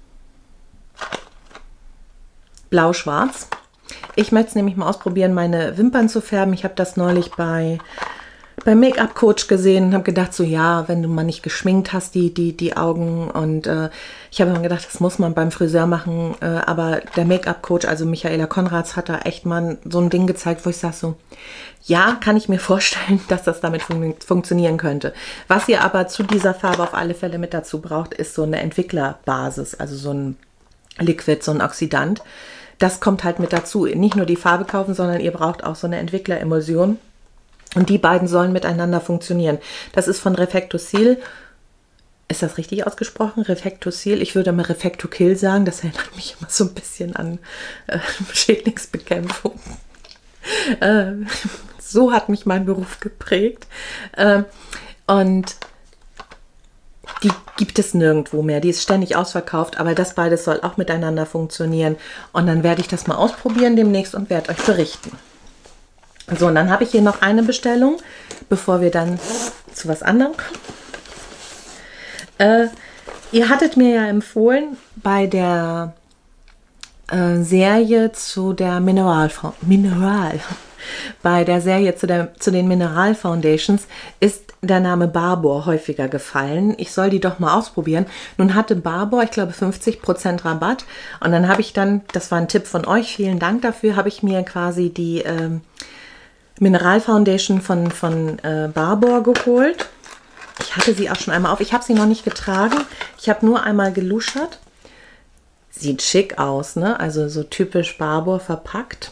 blau-schwarz. Ich möchte es nämlich mal ausprobieren, meine Wimpern zu färben. Ich habe das neulich bei, bei Make-up-Coach gesehen und habe gedacht, so ja, wenn du mal nicht geschminkt hast, die, die, die Augen. Und äh, ich habe mir gedacht, das muss man beim Friseur machen. Äh, aber der Make-up-Coach, also Michaela Konrads, hat da echt mal so ein Ding gezeigt, wo ich sage so, ja, kann ich mir vorstellen, dass das damit fun funktionieren könnte. Was ihr aber zu dieser Farbe auf alle Fälle mit dazu braucht, ist so eine Entwicklerbasis, also so ein Liquid, so ein Oxidant. Das kommt halt mit dazu. Nicht nur die Farbe kaufen, sondern ihr braucht auch so eine Entwickleremulsion. Und die beiden sollen miteinander funktionieren. Das ist von Refecto-Seal. Ist das richtig ausgesprochen? Refecto-Seal? Ich würde mal Refecto-Kill sagen. Das erinnert mich immer so ein bisschen an äh, Schädlingsbekämpfung. äh, so hat mich mein Beruf geprägt. Äh, und die gibt es nirgendwo mehr. Die ist ständig ausverkauft, aber das beides soll auch miteinander funktionieren. Und dann werde ich das mal ausprobieren demnächst und werde euch berichten. So, und dann habe ich hier noch eine Bestellung, bevor wir dann zu was anderem kommen. Äh, ihr hattet mir ja empfohlen, bei der äh, Serie zu der Mineral, Mineral, bei der Serie zu, der, zu den Mineral Foundations ist der Name Barbor häufiger gefallen. Ich soll die doch mal ausprobieren. Nun hatte Barbor, ich glaube, fünfzig Prozent Rabatt. Und dann habe ich dann, das war ein Tipp von euch, vielen Dank dafür, habe ich mir quasi die ähm, Mineral Foundation von, von äh, Barbor geholt. Ich hatte sie auch schon einmal auf. Ich habe sie noch nicht getragen. Ich habe nur einmal geluschert. Sieht schick aus, ne? Also so typisch Barbor verpackt.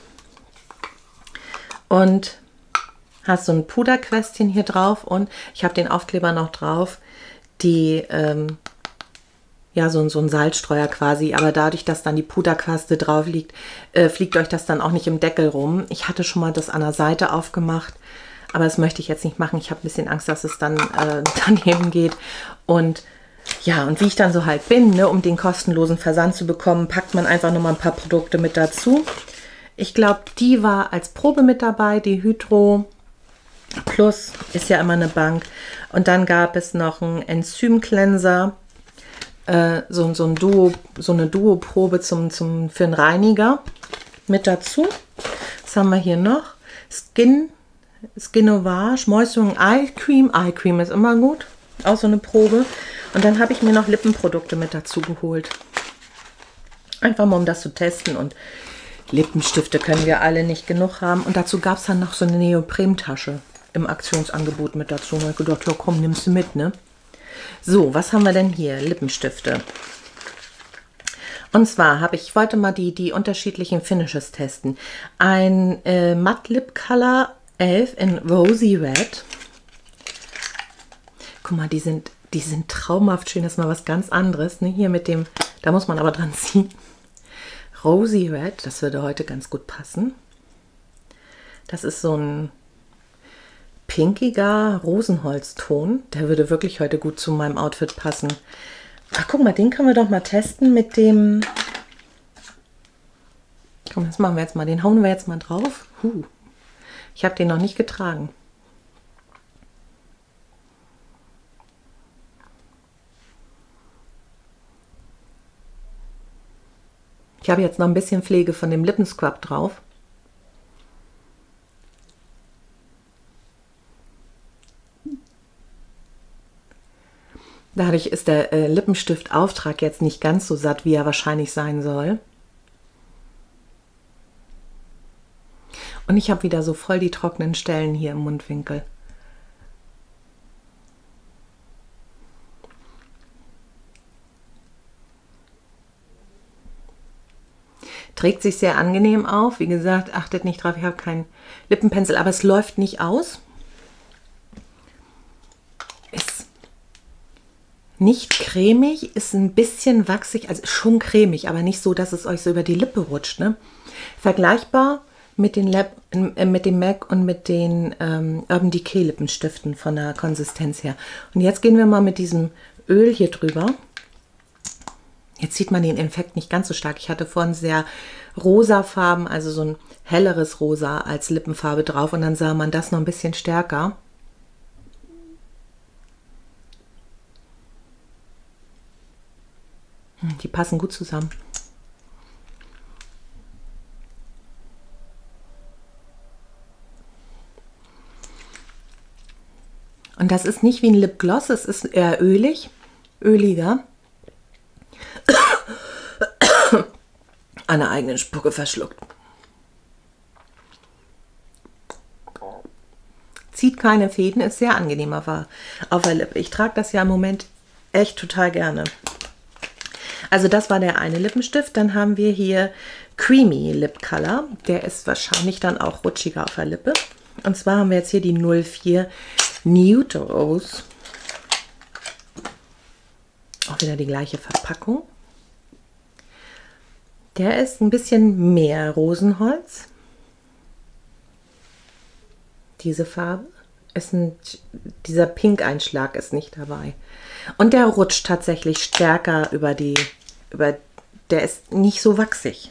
Und hast so ein Puderquestchen hier drauf und ich habe den Aufkleber noch drauf, die, ähm, ja, so, so ein Salzstreuer quasi, aber dadurch, dass dann die Puderquaste drauf liegt, äh, fliegt euch das dann auch nicht im Deckel rum. Ich hatte schon mal das an der Seite aufgemacht, aber das möchte ich jetzt nicht machen. Ich habe ein bisschen Angst, dass es dann äh, daneben geht. Und ja, und wie ich dann so halt bin, ne, um den kostenlosen Versand zu bekommen, packt man einfach nochmal ein paar Produkte mit dazu. Ich glaube, die war als Probe mit dabei, die Hydro Plus ist ja immer eine Bank. Und dann gab es noch einen Enzym-Cleanser, äh, so, so, ein Duo, so eine Duo-Probe zum, zum, für einen Reiniger mit dazu. Was haben wir hier noch? Skin, Skinovage, Moisturizing Eye Cream. Eye Cream ist immer gut. Auch so eine Probe. Und dann habe ich mir noch Lippenprodukte mit dazu geholt. Einfach mal, um das zu testen. Und Lippenstifte können wir alle nicht genug haben. Und dazu gab es dann noch so eine Neoprentasche im Aktionsangebot mit dazu. Und ich gedacht, ja komm, nimmst du mit, ne? So, was haben wir denn hier? Lippenstifte. Und zwar habe ich, ich wollte mal die, die unterschiedlichen Finishes testen. Ein äh, Matte Lip Color elf in Rosy Red. Guck mal, die sind, die sind traumhaft schön. Das ist mal was ganz anderes. Ne? Hier mit dem, da muss man aber dran ziehen. Rosy Red, das würde heute ganz gut passen. Das ist so ein pinkiger Rosenholzton. Der würde wirklich heute gut zu meinem Outfit passen. Ach, guck mal, den können wir doch mal testen mit dem... Komm, das machen wir jetzt mal. Den hauen wir jetzt mal drauf. Huh. Ich habe den noch nicht getragen. Ich habe jetzt noch ein bisschen Pflege von dem Lippenscrub drauf. Dadurch ist der äh, Lippenstiftauftrag jetzt nicht ganz so satt, wie er wahrscheinlich sein soll. Und ich habe wieder so voll die trockenen Stellen hier im Mundwinkel. Trägt sich sehr angenehm auf. Wie gesagt, achtet nicht drauf, ich habe keinen Lippenpencil, aber es läuft nicht aus. Ist nicht cremig, ist ein bisschen wachsig, also schon cremig, aber nicht so, dass es euch so über die Lippe rutscht. Ne? Vergleichbar mit, den Lab, äh, mit dem M A C und mit den ähm, Urban Decay Lippenstiften von der Konsistenz her. Und jetzt gehen wir mal mit diesem Öl hier drüber. Jetzt sieht man den Effekt nicht ganz so stark. Ich hatte vorhin sehr rosa Farben, also so ein helleres Rosa als Lippenfarbe drauf. Und dann sah man das noch ein bisschen stärker. Die passen gut zusammen. Und das ist nicht wie ein Lipgloss, es ist eher ölig, öliger. An der eigenen Spucke verschluckt. Zieht keine Fäden, ist sehr angenehm auf der, auf der Lippe. Ich trage das ja im Moment echt total gerne. Also das war der eine Lippenstift. Dann haben wir hier Creamy Lip Color. Der ist wahrscheinlich dann auch rutschiger auf der Lippe. Und zwar haben wir jetzt hier die null vier Nude Rose. Auch wieder die gleiche Verpackung. Der ist ein bisschen mehr Rosenholz. Diese Farbe ist ein, dieser Pink-Einschlag ist nicht dabei. Und der rutscht tatsächlich stärker über die, über, der ist nicht so wachsig.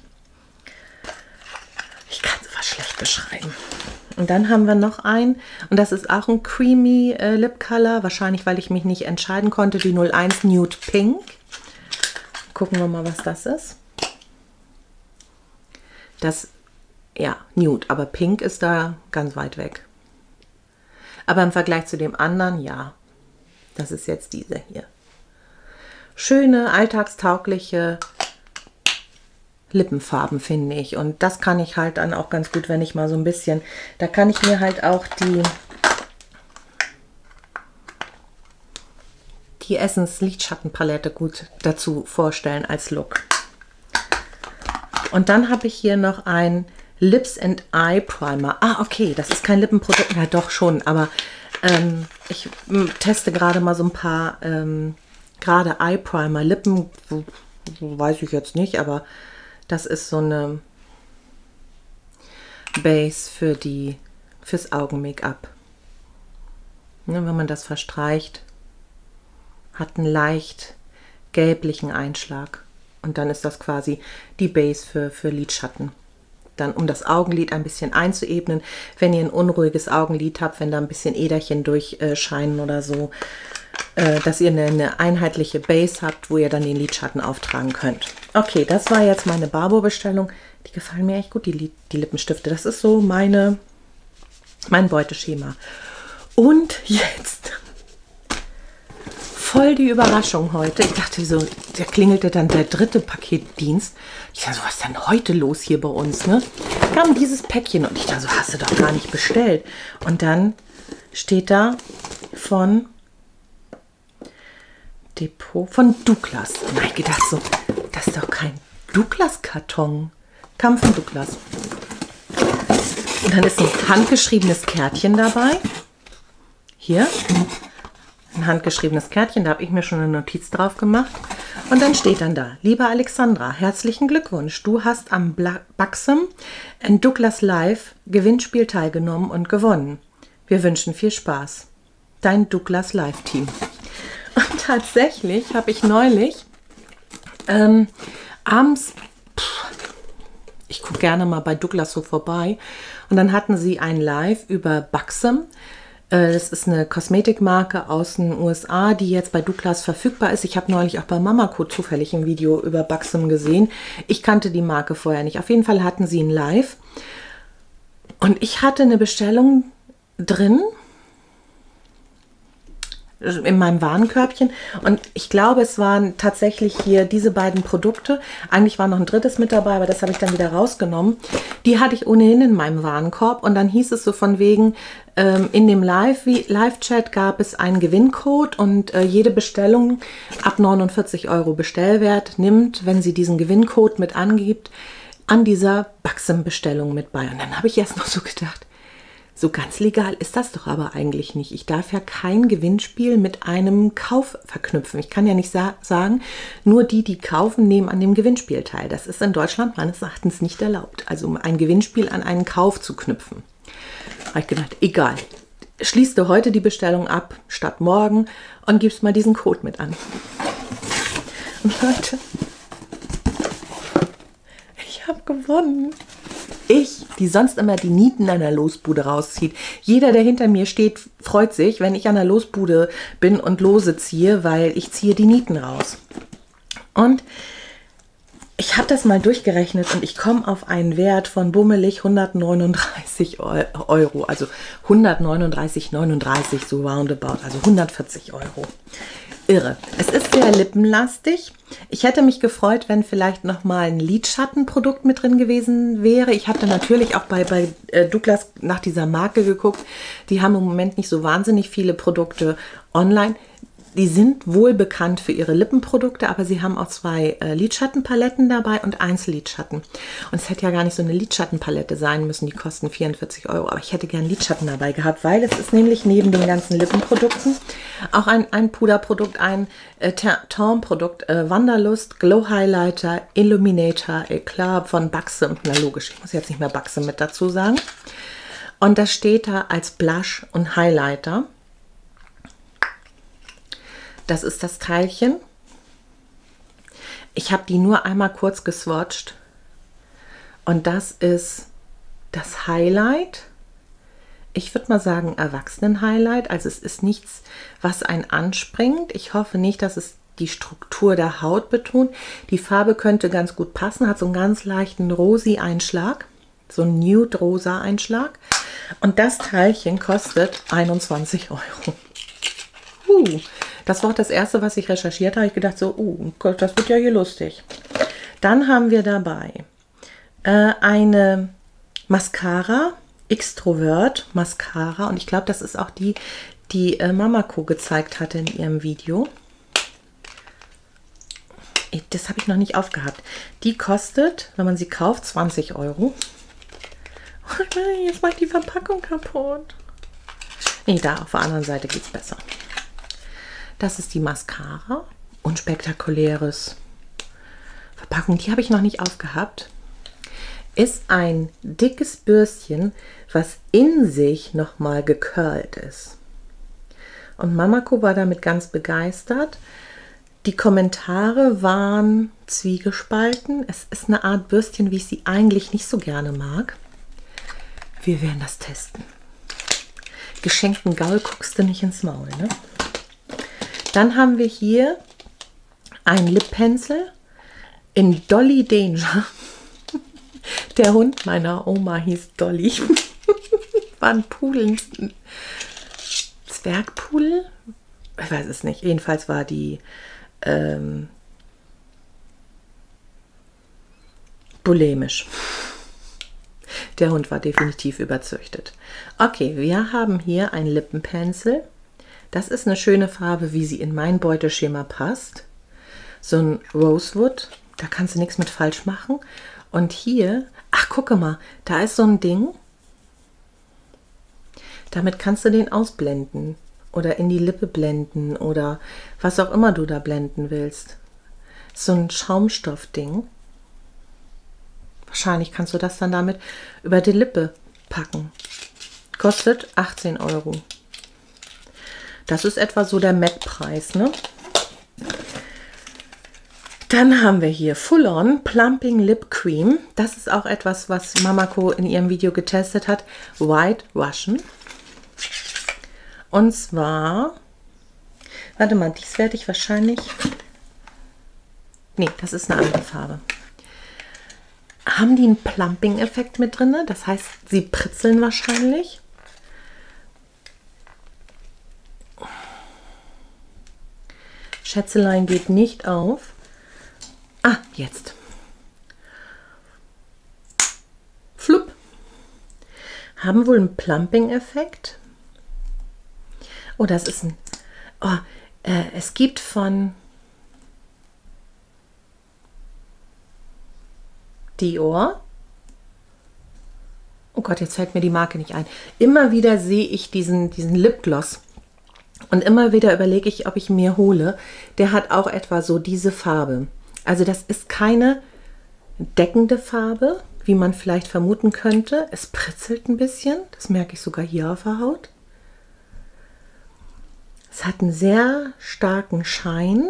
Ich kann es fast schlecht beschreiben. Und dann haben wir noch einen, und das ist auch ein Creamy äh, Lip Color, wahrscheinlich weil ich mich nicht entscheiden konnte, die null eins Nude Pink. Gucken wir mal, was das ist. Das, ja, Nude, aber Pink ist da ganz weit weg. Aber im Vergleich zu dem anderen, ja, das ist jetzt diese hier. Schöne, alltagstaugliche Lippenfarben, finde ich. Und das kann ich halt dann auch ganz gut, wenn ich mal so ein bisschen, da kann ich mir halt auch die, die Essence Lidschattenpalette gut dazu vorstellen als Look. Und dann habe ich hier noch ein Lips and Eye Primer. Ah, okay, das ist kein Lippenprodukt. Ja, doch schon, aber ähm, ich teste gerade mal so ein paar ähm, gerade Eye Primer. Lippen, weiß ich jetzt nicht, aber das ist so eine Base für die, fürs Augen-Make-up. Ja, wenn man das verstreicht, hat einen leicht gelblichen Einschlag. Und dann ist das quasi die Base für, für Lidschatten. Dann, um das Augenlid ein bisschen einzuebnen, wenn ihr ein unruhiges Augenlid habt, wenn da ein bisschen Äderchen durchscheinen oder so, äh, dass ihr eine, eine einheitliche Base habt, wo ihr dann den Lidschatten auftragen könnt. Okay, das war jetzt meine Barbour-Bestellung. Die gefallen mir echt gut, die, die Lippenstifte. Das ist so meine, mein Beuteschema. Und jetzt voll die Überraschung heute. Ich dachte so, da klingelte dann der dritte Paketdienst. Ich dachte so, was ist denn heute los hier bei uns, ne? Kam dieses Päckchen und ich dachte so, hast du doch gar nicht bestellt. Und dann steht da von Depot, von Douglas. Und ich gedacht so, das ist doch kein Douglas-Karton. Kam von Douglas. Und dann ist ein handgeschriebenes Kärtchen dabei. Hier. Ein handgeschriebenes Kärtchen, da habe ich mir schon eine Notiz drauf gemacht. Und dann steht dann da, liebe Alexandra, herzlichen Glückwunsch. Du hast am Buxom and Douglas Live Gewinnspiel teilgenommen und gewonnen. Wir wünschen viel Spaß. Dein Douglas Live-Team. Und tatsächlich habe ich neulich ähm, abends, pff, ich gucke gerne mal bei Douglas so vorbei, und dann hatten sie ein Live über Buxom. Äh, das ist eine Kosmetikmarke aus den U S A, die jetzt bei Douglas verfügbar ist. Ich habe neulich auch bei Mamako zufällig ein Video über Buxom gesehen. Ich kannte die Marke vorher nicht. Auf jeden Fall hatten sie ein Live. Und ich hatte eine Bestellung drin in meinem Warenkörbchen, und ich glaube, es waren tatsächlich hier diese beiden Produkte. Eigentlich war noch ein drittes mit dabei, aber das habe ich dann wieder rausgenommen. Die hatte ich ohnehin in meinem Warenkorb, und dann hieß es so von wegen, ähm, in dem Live-Chat gab es einen Gewinncode, und äh, jede Bestellung ab neunundvierzig Euro Bestellwert nimmt, wenn sie diesen Gewinncode mit angibt, an dieser Buxom-Bestellung mit bei. Und dann habe ich erst noch so gedacht, so ganz legal ist das doch aber eigentlich nicht. Ich darf ja kein Gewinnspiel mit einem Kauf verknüpfen. Ich kann ja nicht sa sagen, nur die, die kaufen, nehmen an dem Gewinnspiel teil. Das ist in Deutschland meines Erachtens nicht erlaubt. Also ein Gewinnspiel an einen Kauf zu knüpfen. Habe ich gedacht, egal. Schließt du heute die Bestellung ab, statt morgen, und gibst mal diesen Code mit an. Und Leute, ich habe gewonnen. Ich, die sonst immer die Nieten an der Losbude rauszieht. Jeder, der hinter mir steht, freut sich, wenn ich an der Losbude bin und Lose ziehe, weil ich ziehe die Nieten raus. Und ich habe das mal durchgerechnet, und ich komme auf einen Wert von bummelig hundertneununddreißig Euro. Also hundertneununddreißig Euro neununddreißig, so roundabout, also hundertvierzig Euro. Irre. Es ist sehr lippenlastig. Ich hätte mich gefreut, wenn vielleicht noch mal ein Lidschattenprodukt mit drin gewesen wäre. Ich hatte natürlich auch bei, bei äh, Douglas nach dieser Marke geguckt. Die haben im Moment nicht so wahnsinnig viele Produkte online. Die sind wohl bekannt für ihre Lippenprodukte, aber sie haben auch zwei äh, Lidschattenpaletten dabei und Einzellidschatten. Und es hätte ja gar nicht so eine Lidschattenpalette sein müssen, die kosten vierundvierzig Euro. Aber ich hätte gern Lidschatten dabei gehabt, weil es ist nämlich neben den ganzen Lippenprodukten auch ein, ein Puderprodukt, ein äh, Tauntprodukt, äh, Wanderlust, Glow Highlighter, Illuminator, Eclat von Buxom. Na logisch, ich muss jetzt nicht mehr Buxom mit dazu sagen. Und das steht da als Blush und Highlighter. Das ist das Teilchen. Ich habe die nur einmal kurz geswatcht. Und das ist das Highlight. Ich würde mal sagen Erwachsenen-Highlight. Also es ist nichts, was einen anspringt. Ich hoffe nicht, dass es die Struktur der Haut betont. Die Farbe könnte ganz gut passen. Hat so einen ganz leichten Rosi-Einschlag. So einen Nude-Rosa-Einschlag. Und das Teilchen kostet einundzwanzig Euro. Uh. Das war auch das erste, was ich recherchiert habe. Ich gedacht so, uh, das wird ja hier lustig. Dann haben wir dabei äh, eine Mascara, Extrovert Mascara. Und ich glaube, das ist auch die, die äh, Mamako gezeigt hatte in ihrem Video. Das habe ich noch nicht aufgehabt. Die kostet, wenn man sie kauft, zwanzig Euro. Jetzt mache ich die Verpackung kaputt. Nee, da auf der anderen Seite geht es besser. Das ist die Mascara. Unspektakuläres Verpackung. Die habe ich noch nicht aufgehabt. Ist ein dickes Bürstchen, was in sich nochmal gecurlt ist. Und Mamako war damit ganz begeistert. Die Kommentare waren zwiegespalten. Es ist eine Art Bürstchen, wie ich sie eigentlich nicht so gerne mag. Wir werden das testen. Geschenkten Gaul guckst du nicht ins Maul, ne? Dann haben wir hier ein Lip Pencil in Dolly Danger. Der Hund meiner Oma hieß Dolly. War ein Pudel, ein Zwergpudel? Ich weiß es nicht. Jedenfalls war die ähm, bulimisch. Der Hund war definitiv überzüchtet. Okay, wir haben hier ein Lippenpencil. Das ist eine schöne Farbe, wie sie in mein Beuteschema passt. So ein Rosewood, da kannst du nichts mit falsch machen. Und hier, ach gucke mal, da ist so ein Ding. Damit kannst du den ausblenden oder in die Lippe blenden oder was auch immer du da blenden willst. So ein Schaumstoffding. Wahrscheinlich kannst du das dann damit über die Lippe packen. Kostet achtzehn Euro. Das ist etwa so der M A C-Preis, ne? Dann haben wir hier Full On Plumping Lip Cream. Das ist auch etwas, was Mamako in ihrem Video getestet hat. White Russian. Und zwar, warte mal, dies werde ich wahrscheinlich, nee, das ist eine andere Farbe. Haben die einen Plumping-Effekt mit drin? Das heißt, sie pritzeln wahrscheinlich. Schätzelein geht nicht auf. Ah, jetzt. Flupp. Haben wohl einen Plumping-Effekt. Oh, das ist ein... Oh, äh, es gibt von Dior. Oh Gott, jetzt fällt mir die Marke nicht ein. Immer wieder sehe ich diesen, diesen Lipgloss. Und immer wieder überlege ich, ob ich ihn mir hole. Der hat auch etwa so diese Farbe. Also das ist keine deckende Farbe, wie man vielleicht vermuten könnte. Es pritzelt ein bisschen. Das merke ich sogar hier auf der Haut. Es hat einen sehr starken Schein.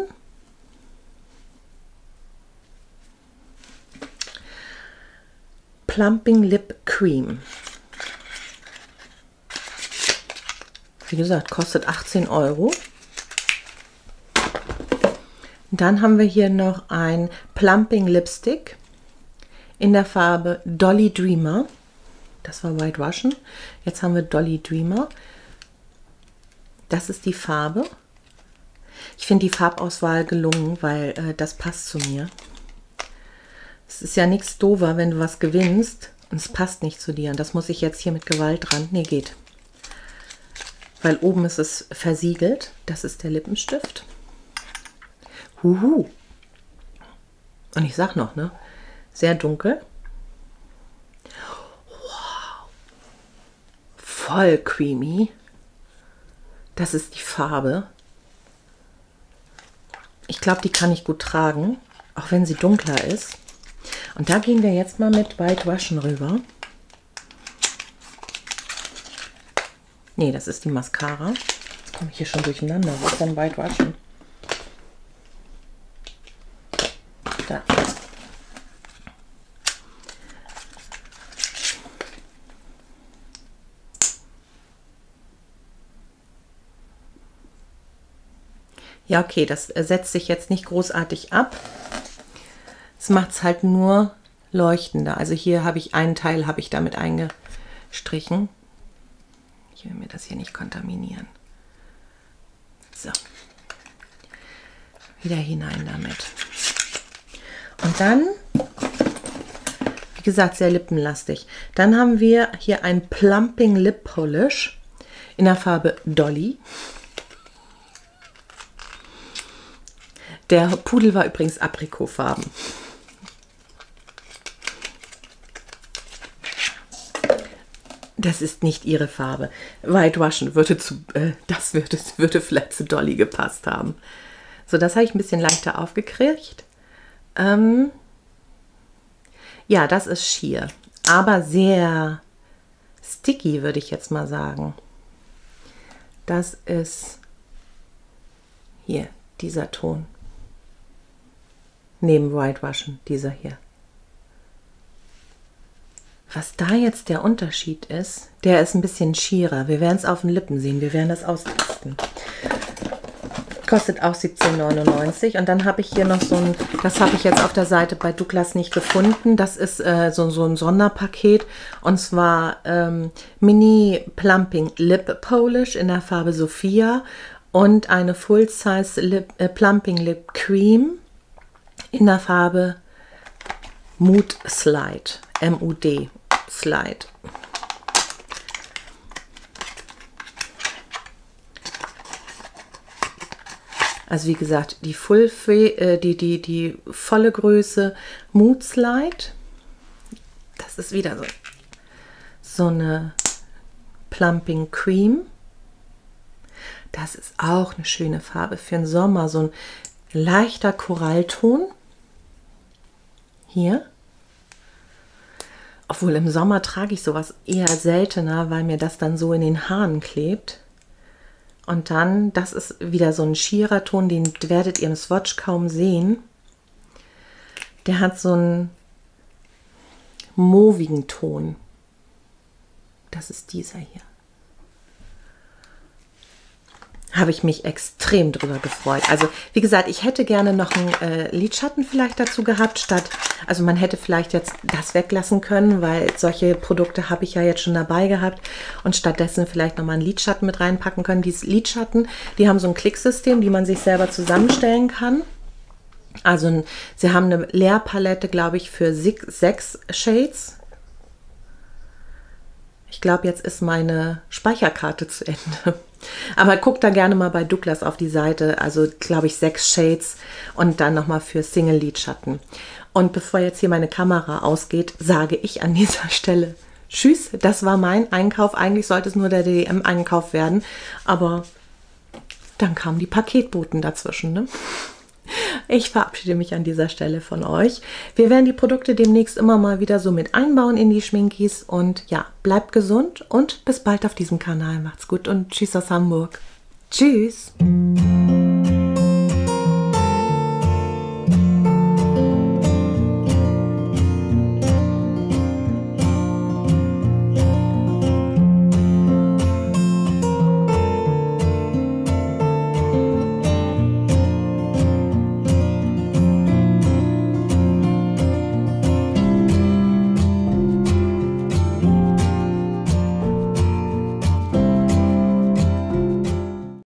Plumping Lip Cream. Wie gesagt, kostet achtzehn Euro. Dann haben wir hier noch ein Plumping Lipstick in der Farbe Dolly Dreamer. Das war White Russian. Jetzt haben wir Dolly Dreamer. Das ist die Farbe. Ich finde die Farbauswahl gelungen, weil äh, das passt zu mir. Es ist ja nichts doofer, wenn du was gewinnst und es passt nicht zu dir. Und das muss ich jetzt hier mit Gewalt dran. Nee, geht. Weil oben ist es versiegelt. Das ist der Lippenstift. Huhu. Und ich sag noch, ne? Sehr dunkel. Wow. Voll creamy. Das ist die Farbe. Ich glaube, die kann ich gut tragen, auch wenn sie dunkler ist. Und da gehen wir jetzt mal mit White Russian rüber. Nee, das ist die Mascara. Jetzt komme ich hier schon durcheinander. Wo ist denn White Russian? Da. Ja, okay, das setzt sich jetzt nicht großartig ab. Es macht es halt nur leuchtender. Also hier habe ich einen Teil, habe ich damit eingestrichen. Ich will mir das hier nicht kontaminieren. So. Wieder hinein damit. Und dann, wie gesagt, sehr lippenlastig. Dann haben wir hier ein Plumping Lip Polish in der Farbe Dolly. Der Pudel war übrigens Aprikotfarben. Das ist nicht ihre Farbe. White Russian würde zu, äh, das würde, würde vielleicht zu Dolly gepasst haben. So, das habe ich ein bisschen leichter aufgekriegt. Ähm, ja, das ist Sheer, aber sehr sticky, würde ich jetzt mal sagen. Das ist hier, dieser Ton. Neben White Russian, dieser hier. Was da jetzt der Unterschied ist, der ist ein bisschen schierer. Wir werden es auf den Lippen sehen. Wir werden das austesten. Kostet auch siebzehn neunundneunzig. Und dann habe ich hier noch so ein, das habe ich jetzt auf der Seite bei Douglas nicht gefunden. Das ist äh, so, so ein Sonderpaket. Und zwar ähm, Mini Plumping Lip Polish in der Farbe Sophia und eine Full Size Lip, äh, Plumping Lip Cream in der Farbe Mood Slide. M U D Slide. Also wie gesagt, die, Full, äh, die, die, die volle Größe Mood Slide. Das ist wieder so, so eine Plumping Cream. Das ist auch eine schöne Farbe für den Sommer. So ein leichter Korallton. Hier. Obwohl im Sommer trage ich sowas eher seltener, weil mir das dann so in den Haaren klebt. Und dann, das ist wieder so ein schierer Ton, den werdet ihr im Swatch kaum sehen. Der hat so einen mauvigen Ton. Das ist dieser hier. Habe ich mich extrem drüber gefreut. Also wie gesagt, ich hätte gerne noch einen äh, Lidschatten vielleicht dazu gehabt, statt, also man hätte vielleicht jetzt das weglassen können, weil solche Produkte habe ich ja jetzt schon dabei gehabt und stattdessen vielleicht nochmal einen Lidschatten mit reinpacken können. Diese Lidschatten, die haben so ein Klicksystem, die man sich selber zusammenstellen kann. Also sie haben eine Leerpalette, glaube ich, für sechs Shades. Ich glaube, jetzt ist meine Speicherkarte zu Ende. Aber guckt da gerne mal bei Douglas auf die Seite. Also, glaube ich, sechs Shades und dann nochmal für Single-Lidschatten. Und bevor jetzt hier meine Kamera ausgeht, sage ich an dieser Stelle tschüss. Das war mein Einkauf. Eigentlich sollte es nur der D M-Einkauf werden. Aber dann kamen die Paketboten dazwischen, ne? Ich verabschiede mich an dieser Stelle von euch. Wir werden die Produkte demnächst immer mal wieder so mit einbauen in die Schminkis. Und ja, bleibt gesund und bis bald auf diesem Kanal. Macht's gut und tschüss aus Hamburg. Tschüss!